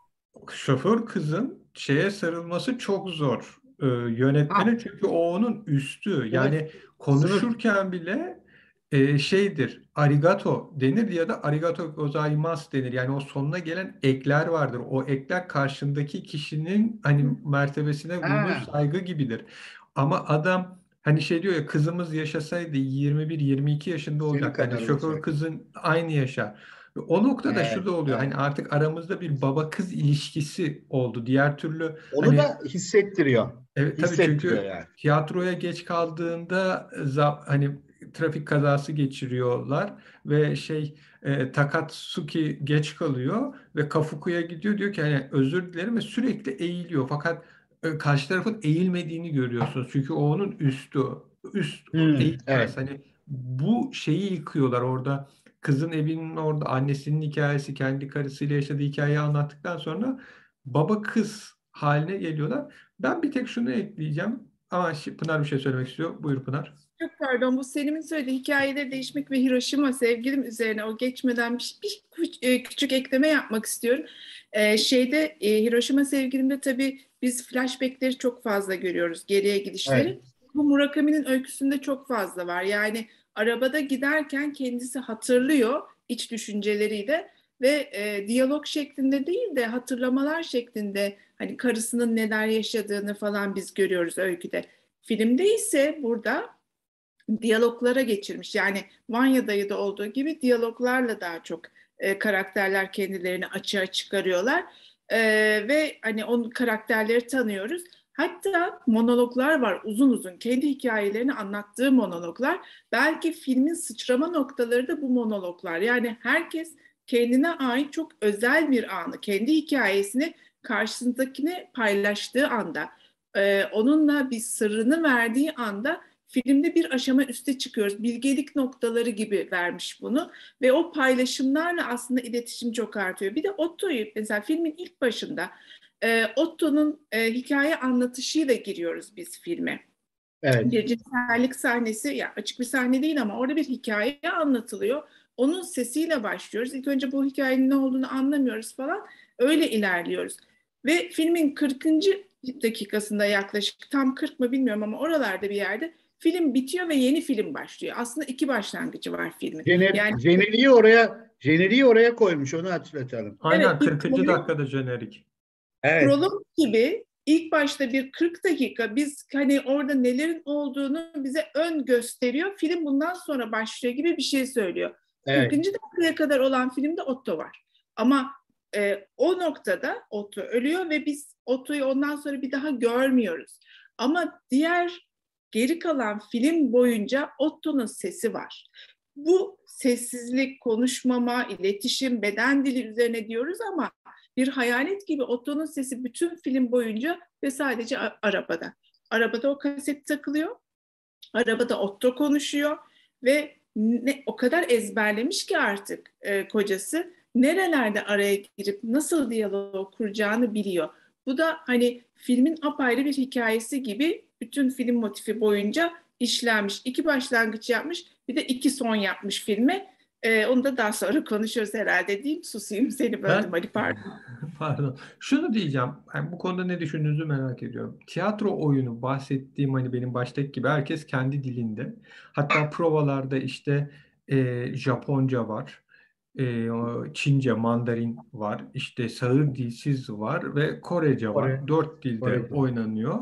şoför kızın şeye sarılması çok zor. E, Ha, yönetmenin çünkü o onun üstü. sınıf, Yani sınıf. konuşurken bile e, şeydir, arigato denir ya da arigato gozaimasu denir. Yani o sonuna gelen ekler vardır. O ekler karşındaki kişinin hani mertebesine duyduğu Ha, saygı gibidir. Ama adam hani şey diyor ya, kızımız yaşasaydı yirmi bir yirmi iki yaşında senin olacak. Hani kadar şoför olacak. kızın aynı yaşa. Ve o noktada şu Evet, da oluyor. evet. Hani artık aramızda bir baba kız ilişkisi oldu. Diğer türlü Onu hani da hissettiriyor. evet, tabii Hissettiriyor çünkü yani. tiyatroya geç kaldığında za- hani trafik kazası geçiriyorlar ve şey e, Takatsuki geç kalıyor ve Kafuku'ya gidiyor, diyor ki hani özür dilerim ve sürekli eğiliyor, fakat e, karşı tarafın eğilmediğini görüyorsunuz çünkü o onun üstü üst Hmm, eğilmez, evet. hani bu şeyi yıkıyorlar orada. Kızın evinin orada annesinin hikayesi, kendi karısıyla yaşadığı hikayeyi anlattıktan sonra baba kız haline geliyorlar. Ben bir tek şunu ekleyeceğim. Ama şi- Pınar bir şey söylemek istiyor. Buyur Pınar. Çok pardon, bu Selim'in söylediği hikayeleri değişmek ve Hiroşima sevgilim üzerine o geçmeden bir, bir küç- e, küçük ekleme yapmak istiyorum. Ee, şeyde e, Hiroşima sevgilimde tabii biz flashbackleri çok fazla görüyoruz, geriye Evet. gidişleri. Bu Murakami'nin öyküsünde çok fazla var. Yani arabada giderken kendisi hatırlıyor iç düşünceleriyle ve e, diyalog şeklinde değil de hatırlamalar şeklinde hani karısının neler yaşadığını falan biz görüyoruz öyküde. Filmde ise burada diyaloglara geçirmiş. Yani Vanya'da da olduğu gibi diyaloglarla daha çok e, karakterler kendilerini açığa çıkarıyorlar. E, ve hani onun karakterleri tanıyoruz. Hatta monologlar var uzun uzun. Kendi hikayelerini anlattığı monologlar. Belki filmin sıçrama noktaları da bu monologlar. Yani herkes kendine ait çok özel bir anı, kendi hikayesini karşısındakine paylaştığı anda, e, onunla bir sırrını verdiği anda filmde bir aşama üste çıkıyoruz. Bilgelik noktaları gibi vermiş bunu ve o paylaşımlarla aslında iletişim çok artıyor. Bir de Otto'yu mesela filmin ilk başında e, Otto'nun e, hikaye anlatışıyla giriyoruz biz filme. Evet. Bir cinsellik sahnesi, ya açık bir sahne değil ama orada bir hikaye anlatılıyor. Onun sesiyle başlıyoruz. İlk önce bu hikayenin ne olduğunu anlamıyoruz falan. Öyle ilerliyoruz. Ve filmin kırkıncı dakikasında yaklaşık tam kırk mı bilmiyorum ama oralarda bir yerde film bitiyor ve yeni film başlıyor. Aslında iki başlangıcı var filmin. Jener, Yani jeneriği oraya jeneriği oraya koymuş. Onu hatırlatalım. Aynen evet, bir kırkıncı prolog dakikada jenerik. Evet. prolog gibi ilk başta bir kırk dakika biz hani orada nelerin olduğunu bize ön gösteriyor. Film bundan sonra başlıyor gibi bir şey söylüyor. Evet. kırkıncı dakikaya kadar olan filmde Otto var. Ama e, o noktada Otto ölüyor ve biz Otto'yu ondan sonra bir daha görmüyoruz. Ama diğer geri kalan film boyunca Otto'nun sesi var. Bu sessizlik, konuşmama, iletişim, beden dili üzerine diyoruz ama bir hayalet gibi Otto'nun sesi bütün film boyunca ve sadece arabada. Arabada o kaset takılıyor. Arabada Otto konuşuyor ve ne, o kadar ezberlemiş ki artık e, kocası nerelerde araya girip nasıl diyalog kuracağını biliyor. Bu da hani filmin apayrı bir hikayesi gibi bütün film motifi boyunca işlenmiş. İki başlangıç yapmış, bir de iki son yapmış filme. E, onu da daha sonra konuşuruz herhalde diyeyim. Susayım, seni böldüm Ben Ali, pardon. pardon. Şunu diyeceğim. Yani bu konuda ne düşündüğünüzü merak ediyorum. Tiyatro oyunu bahsettiğim hani benim baştaki gibi herkes kendi dilinde. Hatta provalarda işte e, Japonca var. E, Çince, Mandarin var. İşte sağır dilsiz var ve Korece Kore, var. Dört dilde Kore'de. oynanıyor.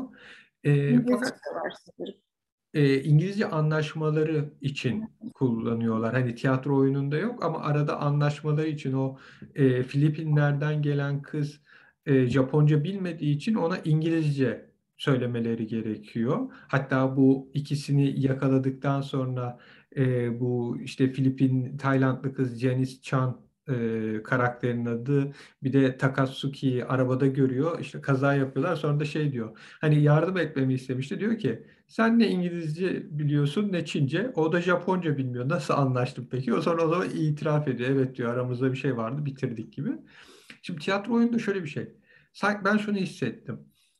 E, İngilizce fakat de var sanırım. e, İngilizce anlaşmaları için kullanıyorlar. Hani tiyatro oyununda yok ama arada anlaşmaları için o e, Filipinler'den gelen kız e, Japonca bilmediği için ona İngilizce söylemeleri gerekiyor. Hatta bu ikisini yakaladıktan sonra e, bu işte Filipin Taylandlı kız Janice Chan e, karakterin adı. Bir de Takatsuki'yi arabada görüyor. İşte kaza yapıyorlar. Sonra da şey diyor. Hani yardım etmemi istemişti. Diyor ki sen ne İngilizce biliyorsun ne Çince. O da Japonca bilmiyor. Nasıl anlaştın peki? O sonra o zaman itiraf ediyor. Evet diyor, aramızda bir şey vardı, bitirdik gibi. Şimdi tiyatro oyununda şöyle bir şey. Sanki ben şunu hissettim.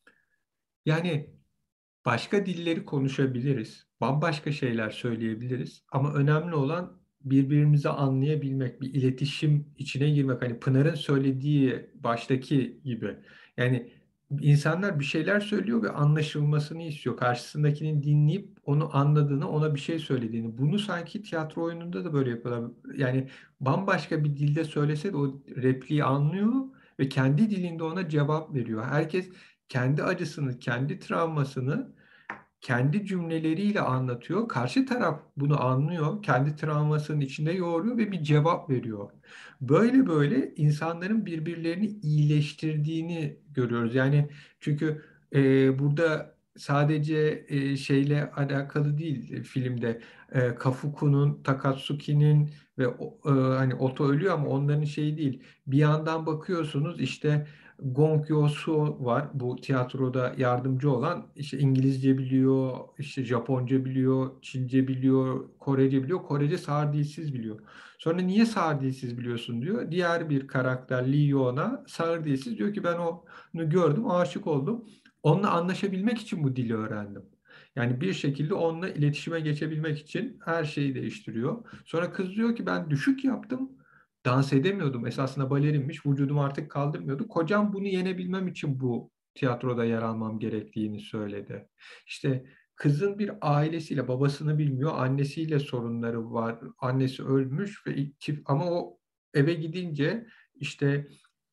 Yani başka dilleri konuşabiliriz. Bambaşka şeyler söyleyebiliriz. Ama önemli olan birbirimizi anlayabilmek, bir iletişim içine girmek. Hani Pınar'ın söylediği baştaki gibi. Yani insanlar bir şeyler söylüyor ve anlaşılmasını istiyor. Karşısındakinin dinleyip onu anladığını, ona bir şey söylediğini. Bunu sanki tiyatro oyununda da böyle yapıyorlar. Yani bambaşka bir dilde söylese de o repliği anlıyor ve kendi dilinde ona cevap veriyor. Herkes kendi acısını, kendi travmasını kendi cümleleriyle anlatıyor. Karşı taraf bunu anlıyor. Kendi travmasının içinde yoğuruyor ve bir cevap veriyor. Böyle böyle insanların birbirlerini iyileştirdiğini görüyoruz. Yani çünkü e, burada sadece e, şeyle alakalı değil e, filmde. E, Kafuku'nun, Takatsuki'nin ve o- e, hani Oto ölüyor ama onların şeyi değil. Bir yandan bakıyorsunuz işte Gong Yoo-soo var. Bu tiyatroda yardımcı olan, işte İngilizce biliyor, işte Japonca biliyor, Çince biliyor, Korece biliyor. Korece sağır dilsiz biliyor. Sonra niye sağır dilsiz biliyorsun diyor. Diğer bir karakter Lee Yoon'a sağır dilsiz diyor ki ben onu gördüm, aşık oldum. Onunla anlaşabilmek için bu dili öğrendim. Yani bir şekilde onunla iletişime geçebilmek için her şeyi değiştiriyor. Sonra kız diyor ki ben düşük yaptım. Dans edemiyordum. Esasında balerinmiş. Vücudum artık kaldırmıyordu. Kocam bunu yenebilmem için bu tiyatroda yer almam gerektiğini söyledi. İşte kızın bir ailesiyle, babasını bilmiyor, annesiyle sorunları var. Annesi ölmüş ve çift, ama o eve gidince işte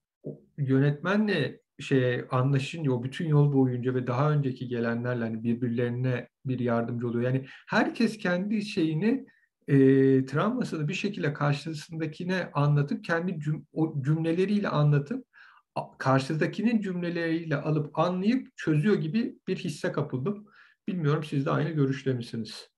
o yönetmenle şeye anlaşınca o bütün yol boyunca ve daha önceki gelenlerle hani birbirlerine bir yardımcı oluyor. Yani herkes kendi şeyini e, travmasını bir şekilde karşısındakine anlatıp kendi cüm o cümleleriyle anlatıp a- karşıdakinin cümleleriyle alıp anlayıp çözüyor gibi bir hisse kapıldım. Bilmiyorum, siz de aynı görüşte misiniz?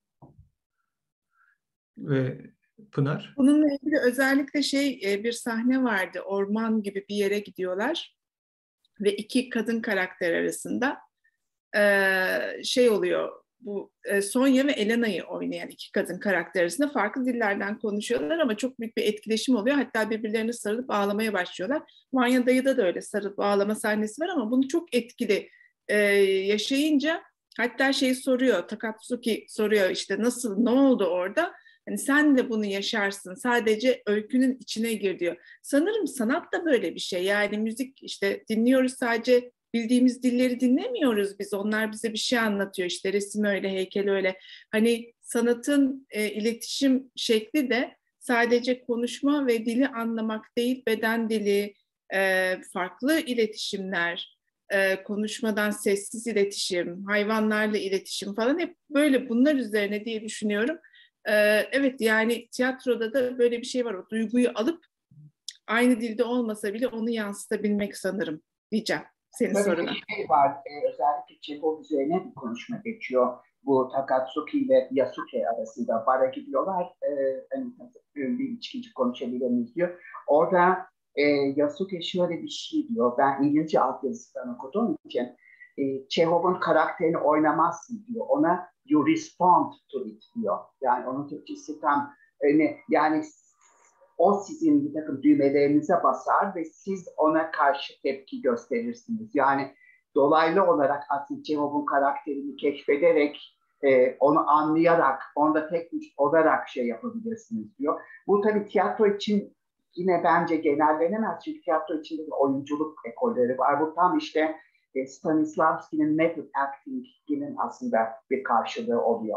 Ve Pınar? Bununla ilgili özellikle şey e, bir sahne vardı. Orman gibi bir yere gidiyorlar ve iki kadın karakter arasında e, şey oluyor. Bu e, Sonya ve Elena'yı oynayan iki kadın karakter arasında farklı dillerden konuşuyorlar ama çok büyük bir etkileşim oluyor. Hatta birbirlerini sarılıp ağlamaya başlıyorlar. Vanya Dayı'da da öyle sarılıp ağlama sahnesi var ama bunu çok etkili e, yaşayınca hatta şey soruyor, Takatsuki soruyor işte nasıl, ne oldu orada? Hani sen de bunu yaşarsın. Sadece öykünün içine gir diyor. Sanırım sanat da böyle bir şey. Yani müzik işte dinliyoruz, sadece bildiğimiz dilleri dinlemiyoruz biz. Onlar bize bir şey anlatıyor. İşte resim öyle, heykel öyle. Hani sanatın e, iletişim şekli de sadece konuşma ve dili anlamak değil, beden dili, e, farklı iletişimler, e, konuşmadan sessiz iletişim, hayvanlarla iletişim falan hep böyle bunlar üzerine diye düşünüyorum. E, evet yani tiyatroda da böyle bir şey var. O duyguyu alıp aynı dilde olmasa bile onu yansıtabilmek sanırım diyeceğim senin Böyle soruna. bir şey var. E, özellikle Çehov üzerine bir konuşma geçiyor. Bu Takatsuki ile Yasuke arasında bara gidiyorlar. E, hani, bir içkici konuşabilir miyiz diyor. Orada e, Yasuke şöyle bir şey diyor. Ben İngilizce altyazısından okuduğum için e, Çehov'un karakterini oynamazsın diyor. Ona you respond to it diyor. Yani onun Türkçesi tam yani, yani o sizin bir takım düğmelerinize basar ve siz ona karşı tepki gösterirsiniz. Yani dolaylı olarak aslında Çehov'un karakterini keşfederek, e, onu anlayarak, onda tek olarak şey yapabilirsiniz diyor. Bu tabii tiyatro için yine bence genellenemez. Çünkü tiyatro içinde bir oyunculuk ekolleri var. Bu tam işte e, Stanislavski'nin method acting'inin aslında bir karşılığı oluyor.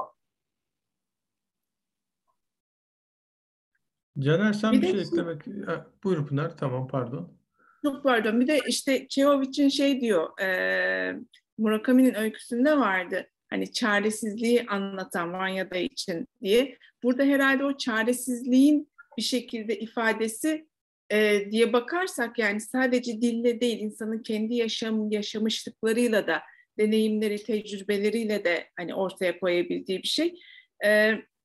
Caner, sen Bir bir de şey eklemek... Ha, buyur Pınar, tamam, pardon. çok pardon. Bir de işte Çehov için şey diyor, e, Murakami'nin öyküsünde vardı. Hani çaresizliği anlatan Vanya'da için diye. Burada herhalde o çaresizliğin bir şekilde ifadesi e, diye bakarsak yani sadece dille değil, insanın kendi yaşam yaşamışlıklarıyla da, deneyimleri, tecrübeleriyle de hani ortaya koyabildiği bir şey. E,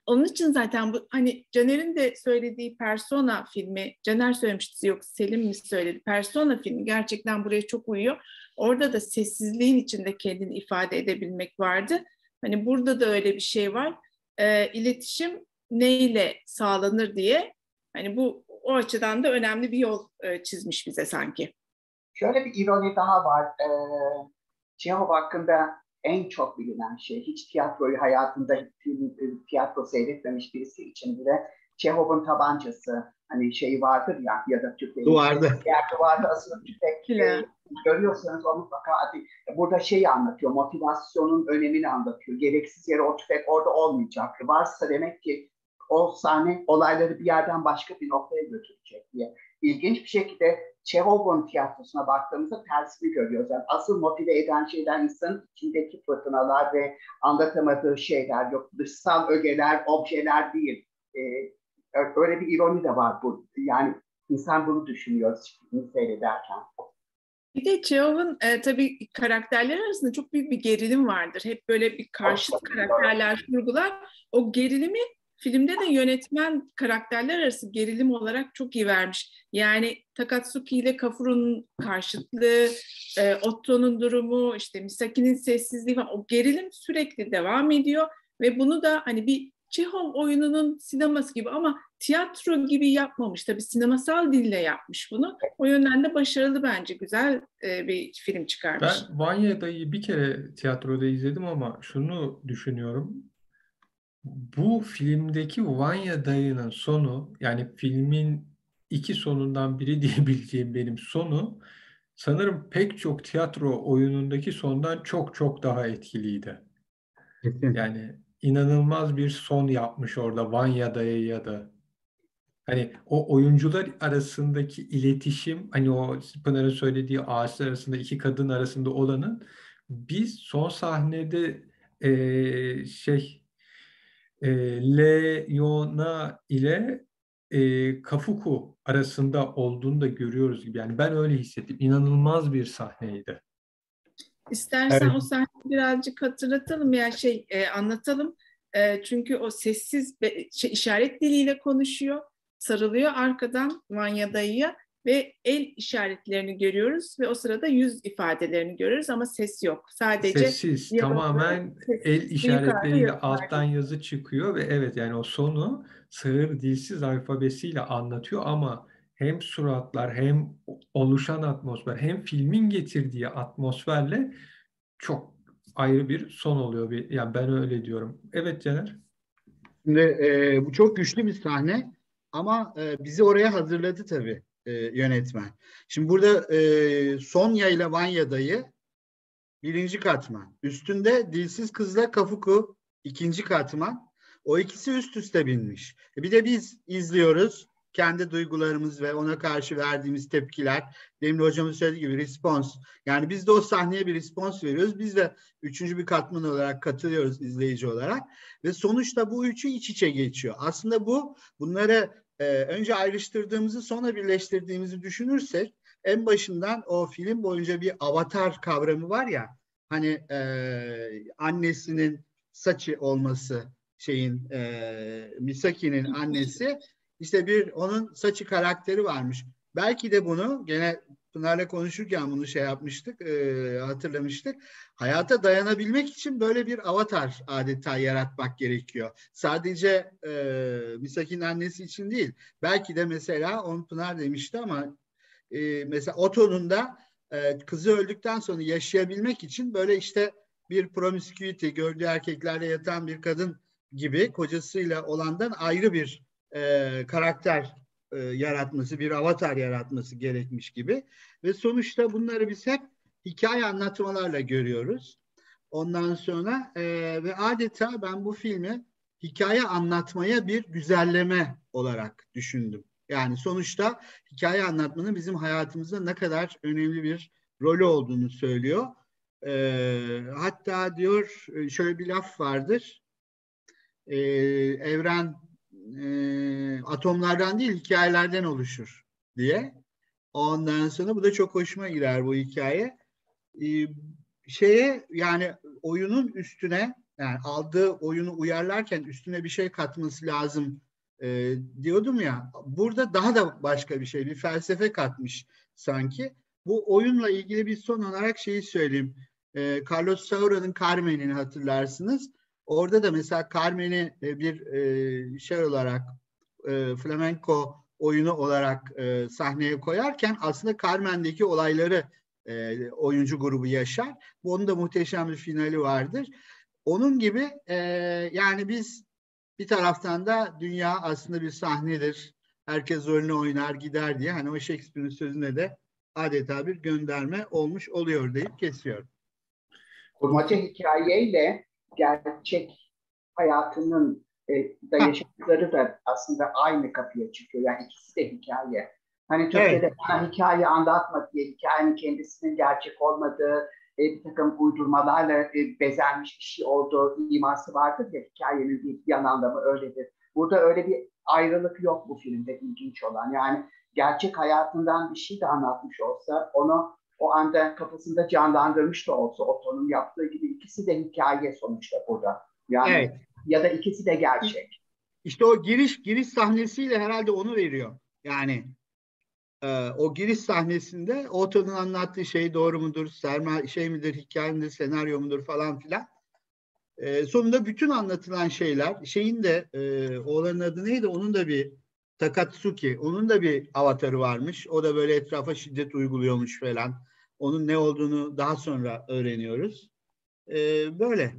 Onun için zaten bu hani Caner'in de söylediği Persona filmi, Caner söylemişti yok Selim mi söyledi? Persona filmi gerçekten buraya çok uyuyor. Orada da sessizliğin içinde kendini ifade edebilmek vardı. Hani burada da öyle bir şey var. E, iletişim neyle sağlanır diye. Hani bu o açıdan da önemli bir yol e, çizmiş bize sanki. Şöyle bir ironi daha var. Ee, Çehov hakkında en çok bilinen şey, hiç tiyatroyu hayatında film, tiyatro seyretmemiş birisi için bile Çehov'un tabancası, hani şey vardır ya, ya da tüfeği. Duvarda. Diğer duvarda asılı tüfek. E, görüyorsanız o mutlaka burada şeyi anlatıyor, motivasyonun önemini anlatıyor. Gereksiz yere o tüfek orada olmayacak. Varsa demek ki o sahne olayları bir yerden başka bir noktaya götürecek diye. İlginç bir şekilde Çehov'un tiyatrosuna baktığımızda tersini görüyoruz. Yani asıl motive eden şeyler insanın içindeki fırtınalar ve anlatamadığı şeyler, yok dışsal ögeler, objeler değil. Ee, öyle bir ironi de var bu. Yani insan bunu düşünüyor seyrederken. Bir de Çehov'un e, tabii karakterler arasında çok büyük bir gerilim vardır. Hep böyle bir karşıt karakterler kurgular. O gerilimi filmde de yönetmen karakterler arası gerilim olarak çok iyi vermiş. Yani Takatsuki ile Kafuru'nun karşıtlığı, e, Otto'nun durumu, işte Misaki'nin sessizliği falan, o gerilim sürekli devam ediyor ve bunu da hani bir Çehov oyununun sineması gibi ama tiyatro gibi yapmamış. Tabii sinemasal dille yapmış bunu. O yönden de başarılı bence. Güzel e, bir film çıkarmış. Ben Vanya Dayı'yı bir kere tiyatroda izledim ama şunu düşünüyorum. Bu filmdeki Vanya Dayı'nın sonu, yani filmin iki sonundan biri diyebileceğim benim sonu, sanırım pek çok tiyatro oyunundaki sondan çok çok daha etkiliydi. Kesin. Yani inanılmaz bir son yapmış orada Vanya Dayı'ya da. Hani o oyuncular arasındaki iletişim, hani o Pınar'ın söylediği ağaçlar arasında iki kadın arasında olanın, biz son sahnede eee, şey e, Leona ile e, Kafuku arasında olduğunu da görüyoruz gibi. Yani ben öyle hissettim. İnanılmaz bir sahneydi. İstersen Evet. o sahneyi birazcık hatırlatalım ya şey e, anlatalım. E, çünkü o sessiz be, şey, işaret diliyle konuşuyor, sarılıyor arkadan Vanya dayıya ve el işaretlerini görüyoruz ve o sırada yüz ifadelerini görüyoruz ama ses yok. Sadece Sessiz, tamamen el işaretleriyle alttan yazı çıkıyor ve evet, yani o sonu sığır dilsiz alfabesiyle anlatıyor ama hem suratlar hem oluşan atmosfer hem filmin getirdiği atmosferle çok ayrı bir son oluyor. Bir, yani ben öyle diyorum. Evet Caner. Şimdi e, bu çok güçlü bir sahne ama e, bizi oraya hazırladı tabii e, yönetmen. Şimdi burada e, Sonya ile Vanya dayı birinci katman. Üstünde Dilsiz Kızla Kafuku ikinci katman. O ikisi üst üste binmiş. E, bir de biz izliyoruz. Kendi duygularımız ve ona karşı verdiğimiz tepkiler. Demin hocamın söylediği gibi respons. Yani biz de o sahneye bir respons veriyoruz. Biz de üçüncü bir katman olarak katılıyoruz izleyici olarak. Ve sonuçta bu üçü iç içe geçiyor. Aslında bu bunları e, önce ayrıştırdığımızı sonra birleştirdiğimizi düşünürsek en başından o film boyunca bir avatar kavramı var ya, hani e, annesinin saçı olması şeyin e, Misaki'nin annesi, işte bir onun saçı karakteri varmış. Belki de bunu gene Pınar'la konuşurken bunu şey yapmıştık, e, hatırlamıştık. Hayata dayanabilmek için böyle bir avatar adeta yaratmak gerekiyor. Sadece e, Misaki'nin annesi için değil. Belki de mesela on Pınar demişti ama e, mesela Otto'nun da e, kızı öldükten sonra yaşayabilmek için böyle işte bir promiscuity, gördüğü erkeklerle yatan bir kadın gibi kocasıyla olandan ayrı bir e, karakter e, yaratması, bir avatar yaratması gerekmiş gibi. Ve sonuçta bunları biz hep hikaye anlatmalarla görüyoruz. Ondan sonra e, ve adeta ben bu filmi hikaye anlatmaya bir güzelleme olarak düşündüm. Yani sonuçta hikaye anlatmanın bizim hayatımızda ne kadar önemli bir rolü olduğunu söylüyor. E, hatta diyor, şöyle bir laf vardır. E, evren e, atomlardan değil hikayelerden oluşur diye. Ondan sonra bu da çok hoşuma gider bu hikaye. E, şeye yani oyunun üstüne Yani aldığı oyunu uyarlarken üstüne bir şey katması lazım e, diyordum ya. Burada daha da başka bir şey, bir felsefe katmış sanki. Bu oyunla ilgili bir son olarak şeyi söyleyeyim. E, Carlos Saura'nın Carmen'ini hatırlarsınız. Orada da mesela Carmen'i e, bir e, şey olarak e, flamenco oyunu olarak e, sahneye koyarken aslında Carmen'deki olayları e, oyuncu grubu yaşar. Bu onun da muhteşem bir finali vardır. Onun gibi e, yani biz bir taraftan da dünya aslında bir sahnedir. Herkes rolünü oynar gider diye hani o Shakespeare'in sözüne de adeta bir gönderme olmuş oluyor deyip kesiyorum. Kurmaca hikayeyle gerçek hayatının e, da yaşadıkları da aslında aynı kapıya çıkıyor. Yani ikisi de hikaye. Hani Türkçe'de Evet. bana hikaye anlatma diye hikayenin kendisinin gerçek olmadığı, e, bir takım uydurmalarla e, bezenmiş bir şey olduğu iması vardır ya, hikayenin bir yan anlamı öyledir. Burada öyle bir ayrılık yok bu filmde, ilginç olan. Yani gerçek hayatından bir şey de anlatmış olsa onu o anda kafasında canlandırmış da olsa Otto'nun yaptığı gibi, ikisi de hikaye sonuçta burada. Yani Evet. ya da ikisi de gerçek. İşte o giriş giriş sahnesiyle herhalde onu veriyor. Yani e, o giriş sahnesinde Otto'nun anlattığı şey doğru mudur, serma şey midir, hikaye midir, senaryo mudur falan filan. E, sonunda bütün anlatılan şeyler, şeyin de e, oğlanın adı neydi? Onun da bir Takatsuki, onun da bir avatarı varmış. O da böyle etrafa şiddet uyguluyormuş falan. Onun ne olduğunu daha sonra öğreniyoruz. E, böyle.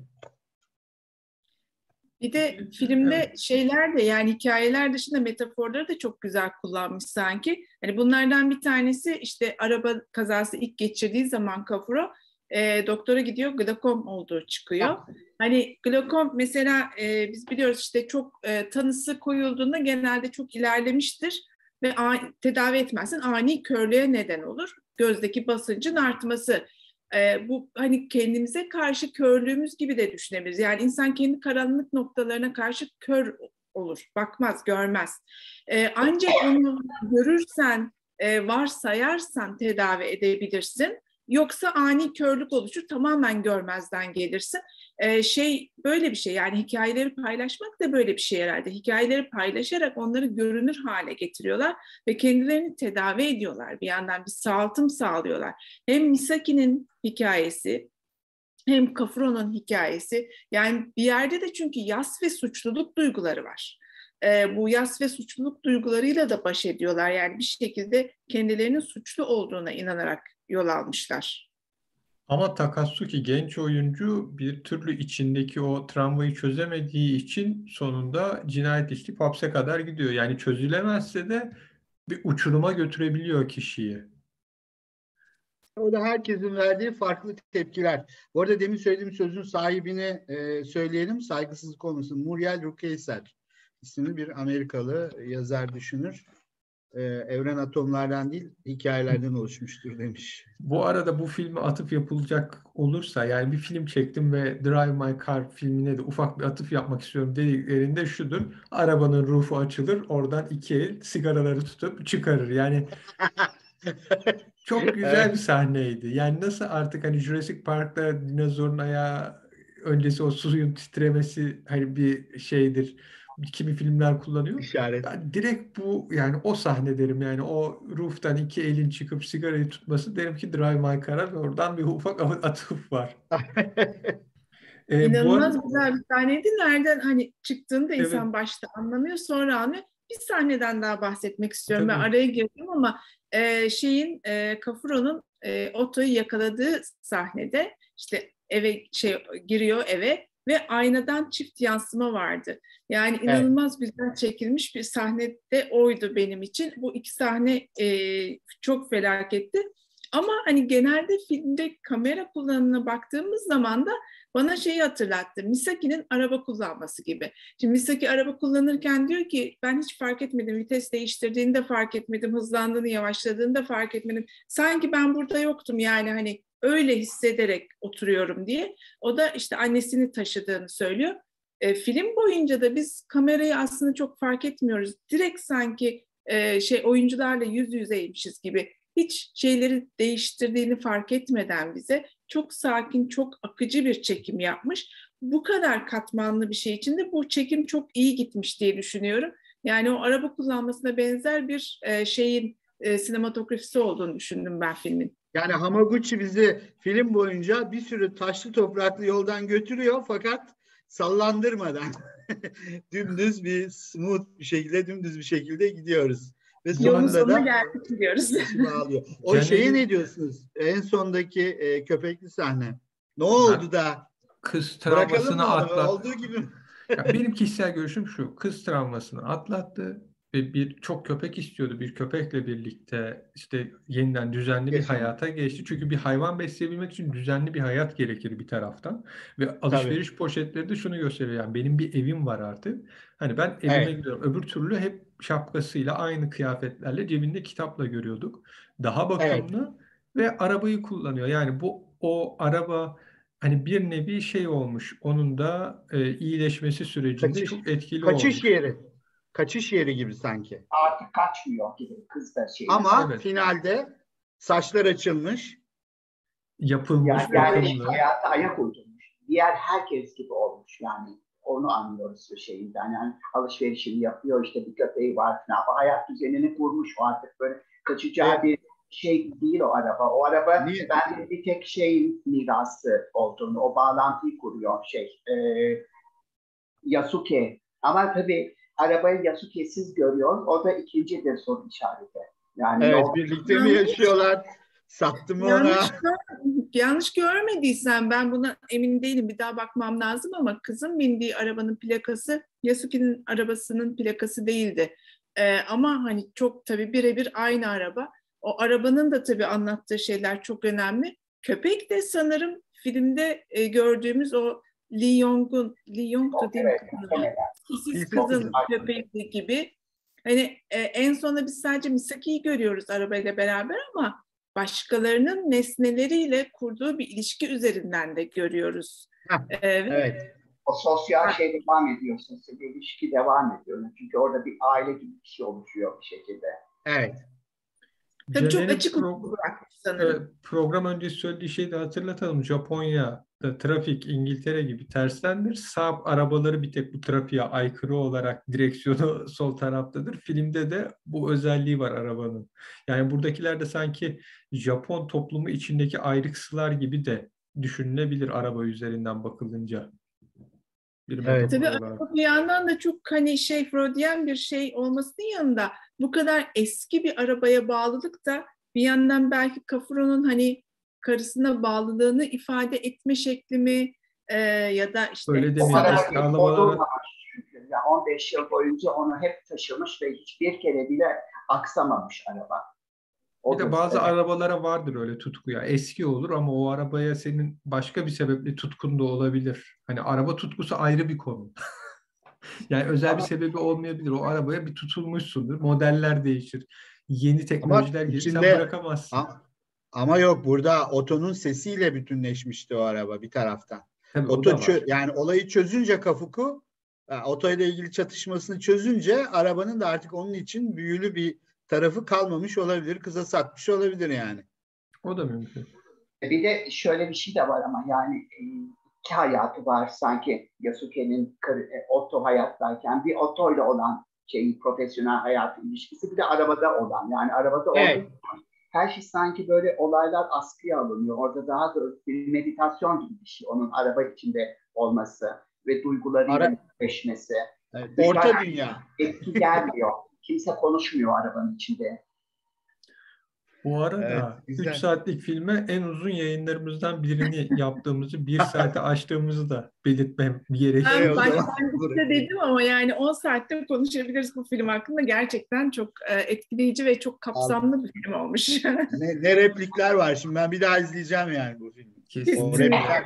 Bir de filmde şeyler de, yani hikayeler dışında metaforları da çok güzel kullanmış sanki. Hani bunlardan bir tanesi, işte araba kazası ilk geçirdiği zaman Kafuro e, doktora gidiyor, glakom olduğu çıkıyor. Hani glakom mesela e, biz biliyoruz işte çok e, tanısı koyulduğunda genelde çok ilerlemiştir ve a, tedavi etmezsen ani körlüğe neden olur. Gözdeki basıncın artması. E, bu hani kendimize karşı körlüğümüz gibi de düşünebiliriz. Yani insan kendi karanlık noktalarına karşı kör olur, bakmaz, görmez. E, ancak onu görürsen, e, varsayarsan tedavi edebilirsin. Yoksa ani körlük oluşur, tamamen görmezden gelirsin. Ee, şey böyle bir şey, yani hikayeleri paylaşmak da böyle bir şey herhalde. Hikayeleri paylaşarak onları görünür hale getiriyorlar ve kendilerini tedavi ediyorlar. Bir yandan bir sağaltım sağlıyorlar. Hem Misaki'nin hikayesi hem Kafuro'nun hikayesi, yani bir yerde de çünkü yas ve suçluluk duyguları var. Ee, bu yas ve suçluluk duygularıyla da baş ediyorlar. Yani bir şekilde kendilerinin suçlu olduğuna inanarak yol almışlar. Ama Takatsuki genç oyuncu bir türlü içindeki o travmayı çözemediği için sonunda cinayet işleyip hapse kadar gidiyor. Yani çözülemezse de bir uçuruma götürebiliyor kişiyi. O da herkesin verdiği farklı tepkiler. Bu arada demin söylediğim sözün sahibine e, söyleyelim, saygısızlık olmasın. Muriel Rukeyser isimli bir Amerikalı yazar, düşünür. E, evren atomlardan değil, hikayelerden oluşmuştur demiş. Bu arada bu filme atıf yapılacak olursa, yani bir film çektim ve Drive My Car filmine de ufak bir atıf yapmak istiyorum dediklerinde şudur: arabanın rufu açılır, oradan iki el sigaraları tutup çıkarır. Yani çok güzel bir sahneydi. Yani nasıl artık hani Jurassic Park'ta dinozorun ayağı öncesi o suyun titremesi hani bir şeydir. Kimi filmler kullanıyor. İşaret. Ben direkt bu, yani o sahne derim, yani o roof'tan iki elin çıkıp sigarayı tutması, derim ki Drive My Car'a ve oradan bir ufak atıf var. Ee, bu arada, İnanılmaz güzel bir sahneydi. Nereden hani çıktığını da evet, insan başta anlamıyor, sonra anlıyor. Bir sahneden daha bahsetmek istiyorum. Ben tabii. araya girdim ama e, şeyin e, Kafuro'nun e, Otto'yu yakaladığı sahnede işte eve şey giriyor eve ve aynadan çift yansıma vardı. Yani Evet. inanılmaz güzel çekilmiş bir sahnede oydu benim için. Bu iki sahne e, çok felaketti. Ama hani genelde filmde kamera kullanımına baktığımız zaman da bana şeyi hatırlattı. Misaki'nin araba kullanması gibi. Şimdi Misaki araba kullanırken diyor ki ben hiç fark etmedim. Vites değiştirdiğini de fark etmedim. Hızlandığını, yavaşladığını da fark etmedim. Sanki ben burada yoktum, yani hani öyle hissederek oturuyorum diye. O da işte annesini taşıdığını söylüyor. E, film boyunca da biz kamerayı aslında çok fark etmiyoruz. Direkt sanki e, şey oyuncularla yüz yüzeymişiz gibi. Hiç şeyleri değiştirdiğini fark etmeden bize çok sakin, çok akıcı bir çekim yapmış. bu kadar katmanlı bir şey içinde bu çekim çok iyi gitmiş diye düşünüyorum. Yani o araba kullanmasına benzer bir e, şeyin e, sinematografisi olduğunu düşündüm ben filmin. Yani Hamaguchi bizi film boyunca bir sürü taşlı topraklı yoldan götürüyor fakat sallandırmadan dümdüz bir smooth bir şekilde dümdüz bir şekilde gidiyoruz. Ve Yolun sonunda sonuna da geldik diyoruz. işi bağlıyor. O şeye ne diyorsunuz? En sondaki e, köpekli sahne. Ne oldu da? Kız Bırakalım travmasını mı onu? atlat. Olduğu gibi mi? Ya benim kişisel görüşüm şu. Kız travmasını atlattı ve bir çok köpek istiyordu. Bir köpekle birlikte işte yeniden düzenli bir Yaşam. hayata geçti. Çünkü bir hayvan besleyebilmek için düzenli bir hayat gerekir bir taraftan. Ve alışveriş Tabii. poşetleri de şunu gösteriyor. Yani benim bir evim var artık. Hani ben evime Evet. gidiyorum. Öbür türlü hep şapkasıyla aynı kıyafetlerle cebinde kitapla görüyorduk. Daha Evet. bakımlı ve arabayı kullanıyor. Yani bu o araba hani bir nevi şey olmuş. Onun da e, iyileşmesi sürecinde Kaçış. çok etkili Kaçış olmuş. yeri. Kaçış yeri gibi sanki. Artık kaçmıyor gibi kız da şey. Ama Evet. finalde saçlar açılmış. Yapılmış, Yani yerleşik bakımlı. hayata ayak uydurmuş. Diğer herkes gibi olmuş yani. Onu anlıyoruz bu şeyinden. Yani alışverişini yapıyor, işte bir köpeği var falan. Hayat düzenini kurmuş o artık, böyle kaçacağı Evet. bir şey değil o araba. O araba Niye? bence bir tek şeyin mirası olduğunu, o bağlantıyı kuruyor şey. E, Yasuke. Ama tabii arabayı Yasuke'siz görüyor. O da ikinci bir soru işareti. Yani Evet, yol birlikte mi Yanlış. yaşıyorlar? Sattı mı ona? Yanlış, yanlış görmediysen ben buna emin değilim. Bir daha bakmam lazım ama kızın bindiği arabanın plakası Yasuki'nin arabasının plakası değildi. Ee, ama hani çok tabii birebir aynı araba. O arabanın da tabii anlattığı şeyler çok önemli. Köpek de sanırım filmde e, gördüğümüz o Lee Young'un, Lee Young'du değil mi evet, kızın adı? muhtemelen. Sessiz Sessiz Kızın Kızın. köpeği gibi. Hani e, en sonunda biz sadece Misaki'yi görüyoruz arabayla beraber ama başkalarının nesneleriyle kurduğu bir ilişki üzerinden de görüyoruz. Heh, Ee, evet. O sosyal şey devam ediyor, sosyal ilişki devam ediyor. Çünkü orada bir aile gibi bir şey oluşuyor bir şekilde. Evet. Tabii çok Caner'in açık pro- bırakmış e, sanırım. program öncesi söylediği şeyi de hatırlatalım. Japonya'da trafik İngiltere gibi terslendir. Sağ arabaları bir tek bu trafiğe aykırı olarak direksiyonu sol taraftadır. Filmde de bu özelliği var arabanın. Yani buradakiler de sanki Japon toplumu içindeki ayrıksı gibi de düşünülebilir araba üzerinden bakılınca. Bir Evet. metafor Tabii olarak. bir yandan da çok hani şey Freudian bir şey olmasının yanında bu kadar eski bir arabaya bağlılık da bir yandan belki Kafuro'nun hani karısına bağlılığını ifade etme şekli mi e, ya da işte Öyle O demeyelim. araba sanat. Eski hiç arabalara bozulmamış çünkü. Yani on beş yıl boyunca onu hep taşımış ve hiçbir kere bile aksamamış araba. Bir O de bazı gösteriyor. arabalara vardır öyle tutku ya. Eski olur ama o arabaya senin başka bir sebeple tutkun da olabilir. Hani araba tutkusu ayrı bir konu. Yani özel bir Ama sebebi olmayabilir. O arabaya bir tutulmuşsundur. Modeller değişir. Yeni Ama teknolojiler gelir. Sen içinde bırakamazsın. a- ama yok, burada otonun sesiyle bütünleşmişti o araba bir taraftan. Tabii o Oto da çö- var. yani olayı çözünce Kafuku, e, otoyla ilgili çatışmasını çözünce arabanın da artık onun için büyülü bir tarafı kalmamış olabilir. Kıza satmış olabilir yani. O da mümkün. bir de şöyle bir şey de var ama yani e, iki hayatı var sanki Yasuke'nin kar- e, oto hayattayken bir otoyla olan şeyi, profesyonel hayat ilişkisi, bir de arabada olan, yani arabada olduğu Evet. her şey sanki böyle olaylar askıya alınıyor. Orada daha da bir meditasyon gibi bir şey. Onun araba içinde olması ve duygularıyla Ara, netleşmesi. evet, Dışarı orta dünya. etki gelmiyor. Kimse konuşmuyor arabanın içinde. Bu Evet, arada üç güzel. saatlik filme en uzun yayınlarımızdan birini yaptığımızı, bir saate aştığımızı da belirtmem E, gerekiyor. Ben o zaman başlangıçta dedim ama yani on saatte konuşabiliriz bu film hakkında. Gerçekten çok e, etkileyici ve çok kapsamlı bir film olmuş. ne, ne replikler var. Şimdi ben bir daha izleyeceğim yani bu filmi. O Kesinlikle. replikler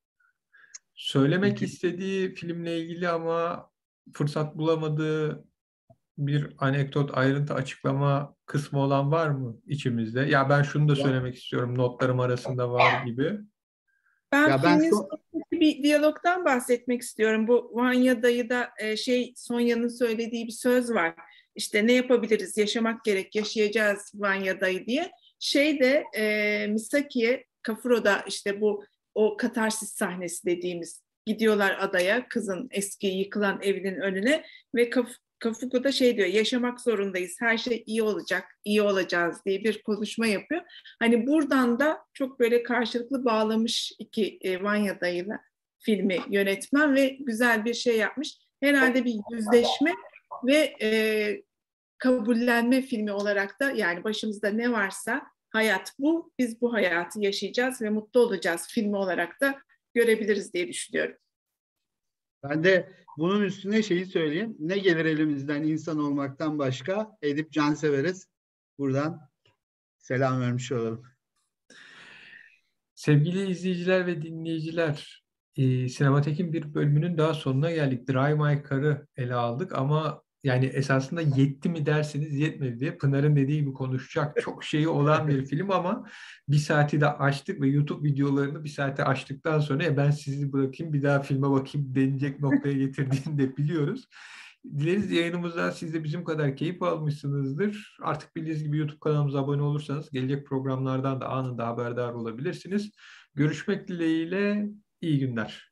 Söylemek çünkü istediği filmle ilgili ama fırsat bulamadığı bir anekdot, ayrıntı, açıklama kısmı olan var mı içimizde? Ya ben şunu da ya, söylemek istiyorum, notlarım arasında var gibi. Ben ya ben filmin son sonundaki bir diyalogdan bahsetmek istiyorum. Bu Vanya dayıda e, şey Sonya'nın söylediği bir söz var. İşte ne yapabiliriz? Yaşamak gerek, yaşayacağız Vanya dayı diye. Şey de e, Misaki'ye, Kafuro'da işte bu o katarsis sahnesi dediğimiz gidiyorlar adaya, kızın eski yıkılan evinin önüne ve Kaf- Kafuku da şey diyor, yaşamak zorundayız, her şey iyi olacak, iyi olacağız diye bir konuşma yapıyor. Hani buradan da çok böyle karşılıklı bağlamış iki e, Vanya dayıyla filmi yönetmen ve güzel bir şey yapmış. Herhalde bir yüzleşme ve e, kabullenme filmi olarak da, yani başımızda ne varsa hayat bu, biz bu hayatı yaşayacağız ve mutlu olacağız filmi olarak da görebiliriz diye düşünüyorum. Ben de bunun üstüne şeyi söyleyeyim. Ne gelir elimizden insan olmaktan başka? Edip Cansever'e buradan selam vermiş olalım. Sevgili izleyiciler ve dinleyiciler, e, Sinematek'in bir bölümünün daha sonuna geldik. Drive My Car'ı ele aldık ama yani esasında yetti mi derseniz yetmedi diye Pınar'ın dediği gibi konuşacak çok şeyi olan bir film ama bir saati de açtık ve YouTube videolarını bir saate açtıktan sonra e, ben sizi bırakayım bir daha filme bakayım denecek noktaya getirdiğini de biliyoruz. Dileriz yayınımızdan siz de bizim kadar keyif almışsınızdır. Artık bildiğiniz gibi YouTube kanalımıza abone olursanız gelecek programlardan da anında haberdar olabilirsiniz. Görüşmek dileğiyle, iyi günler.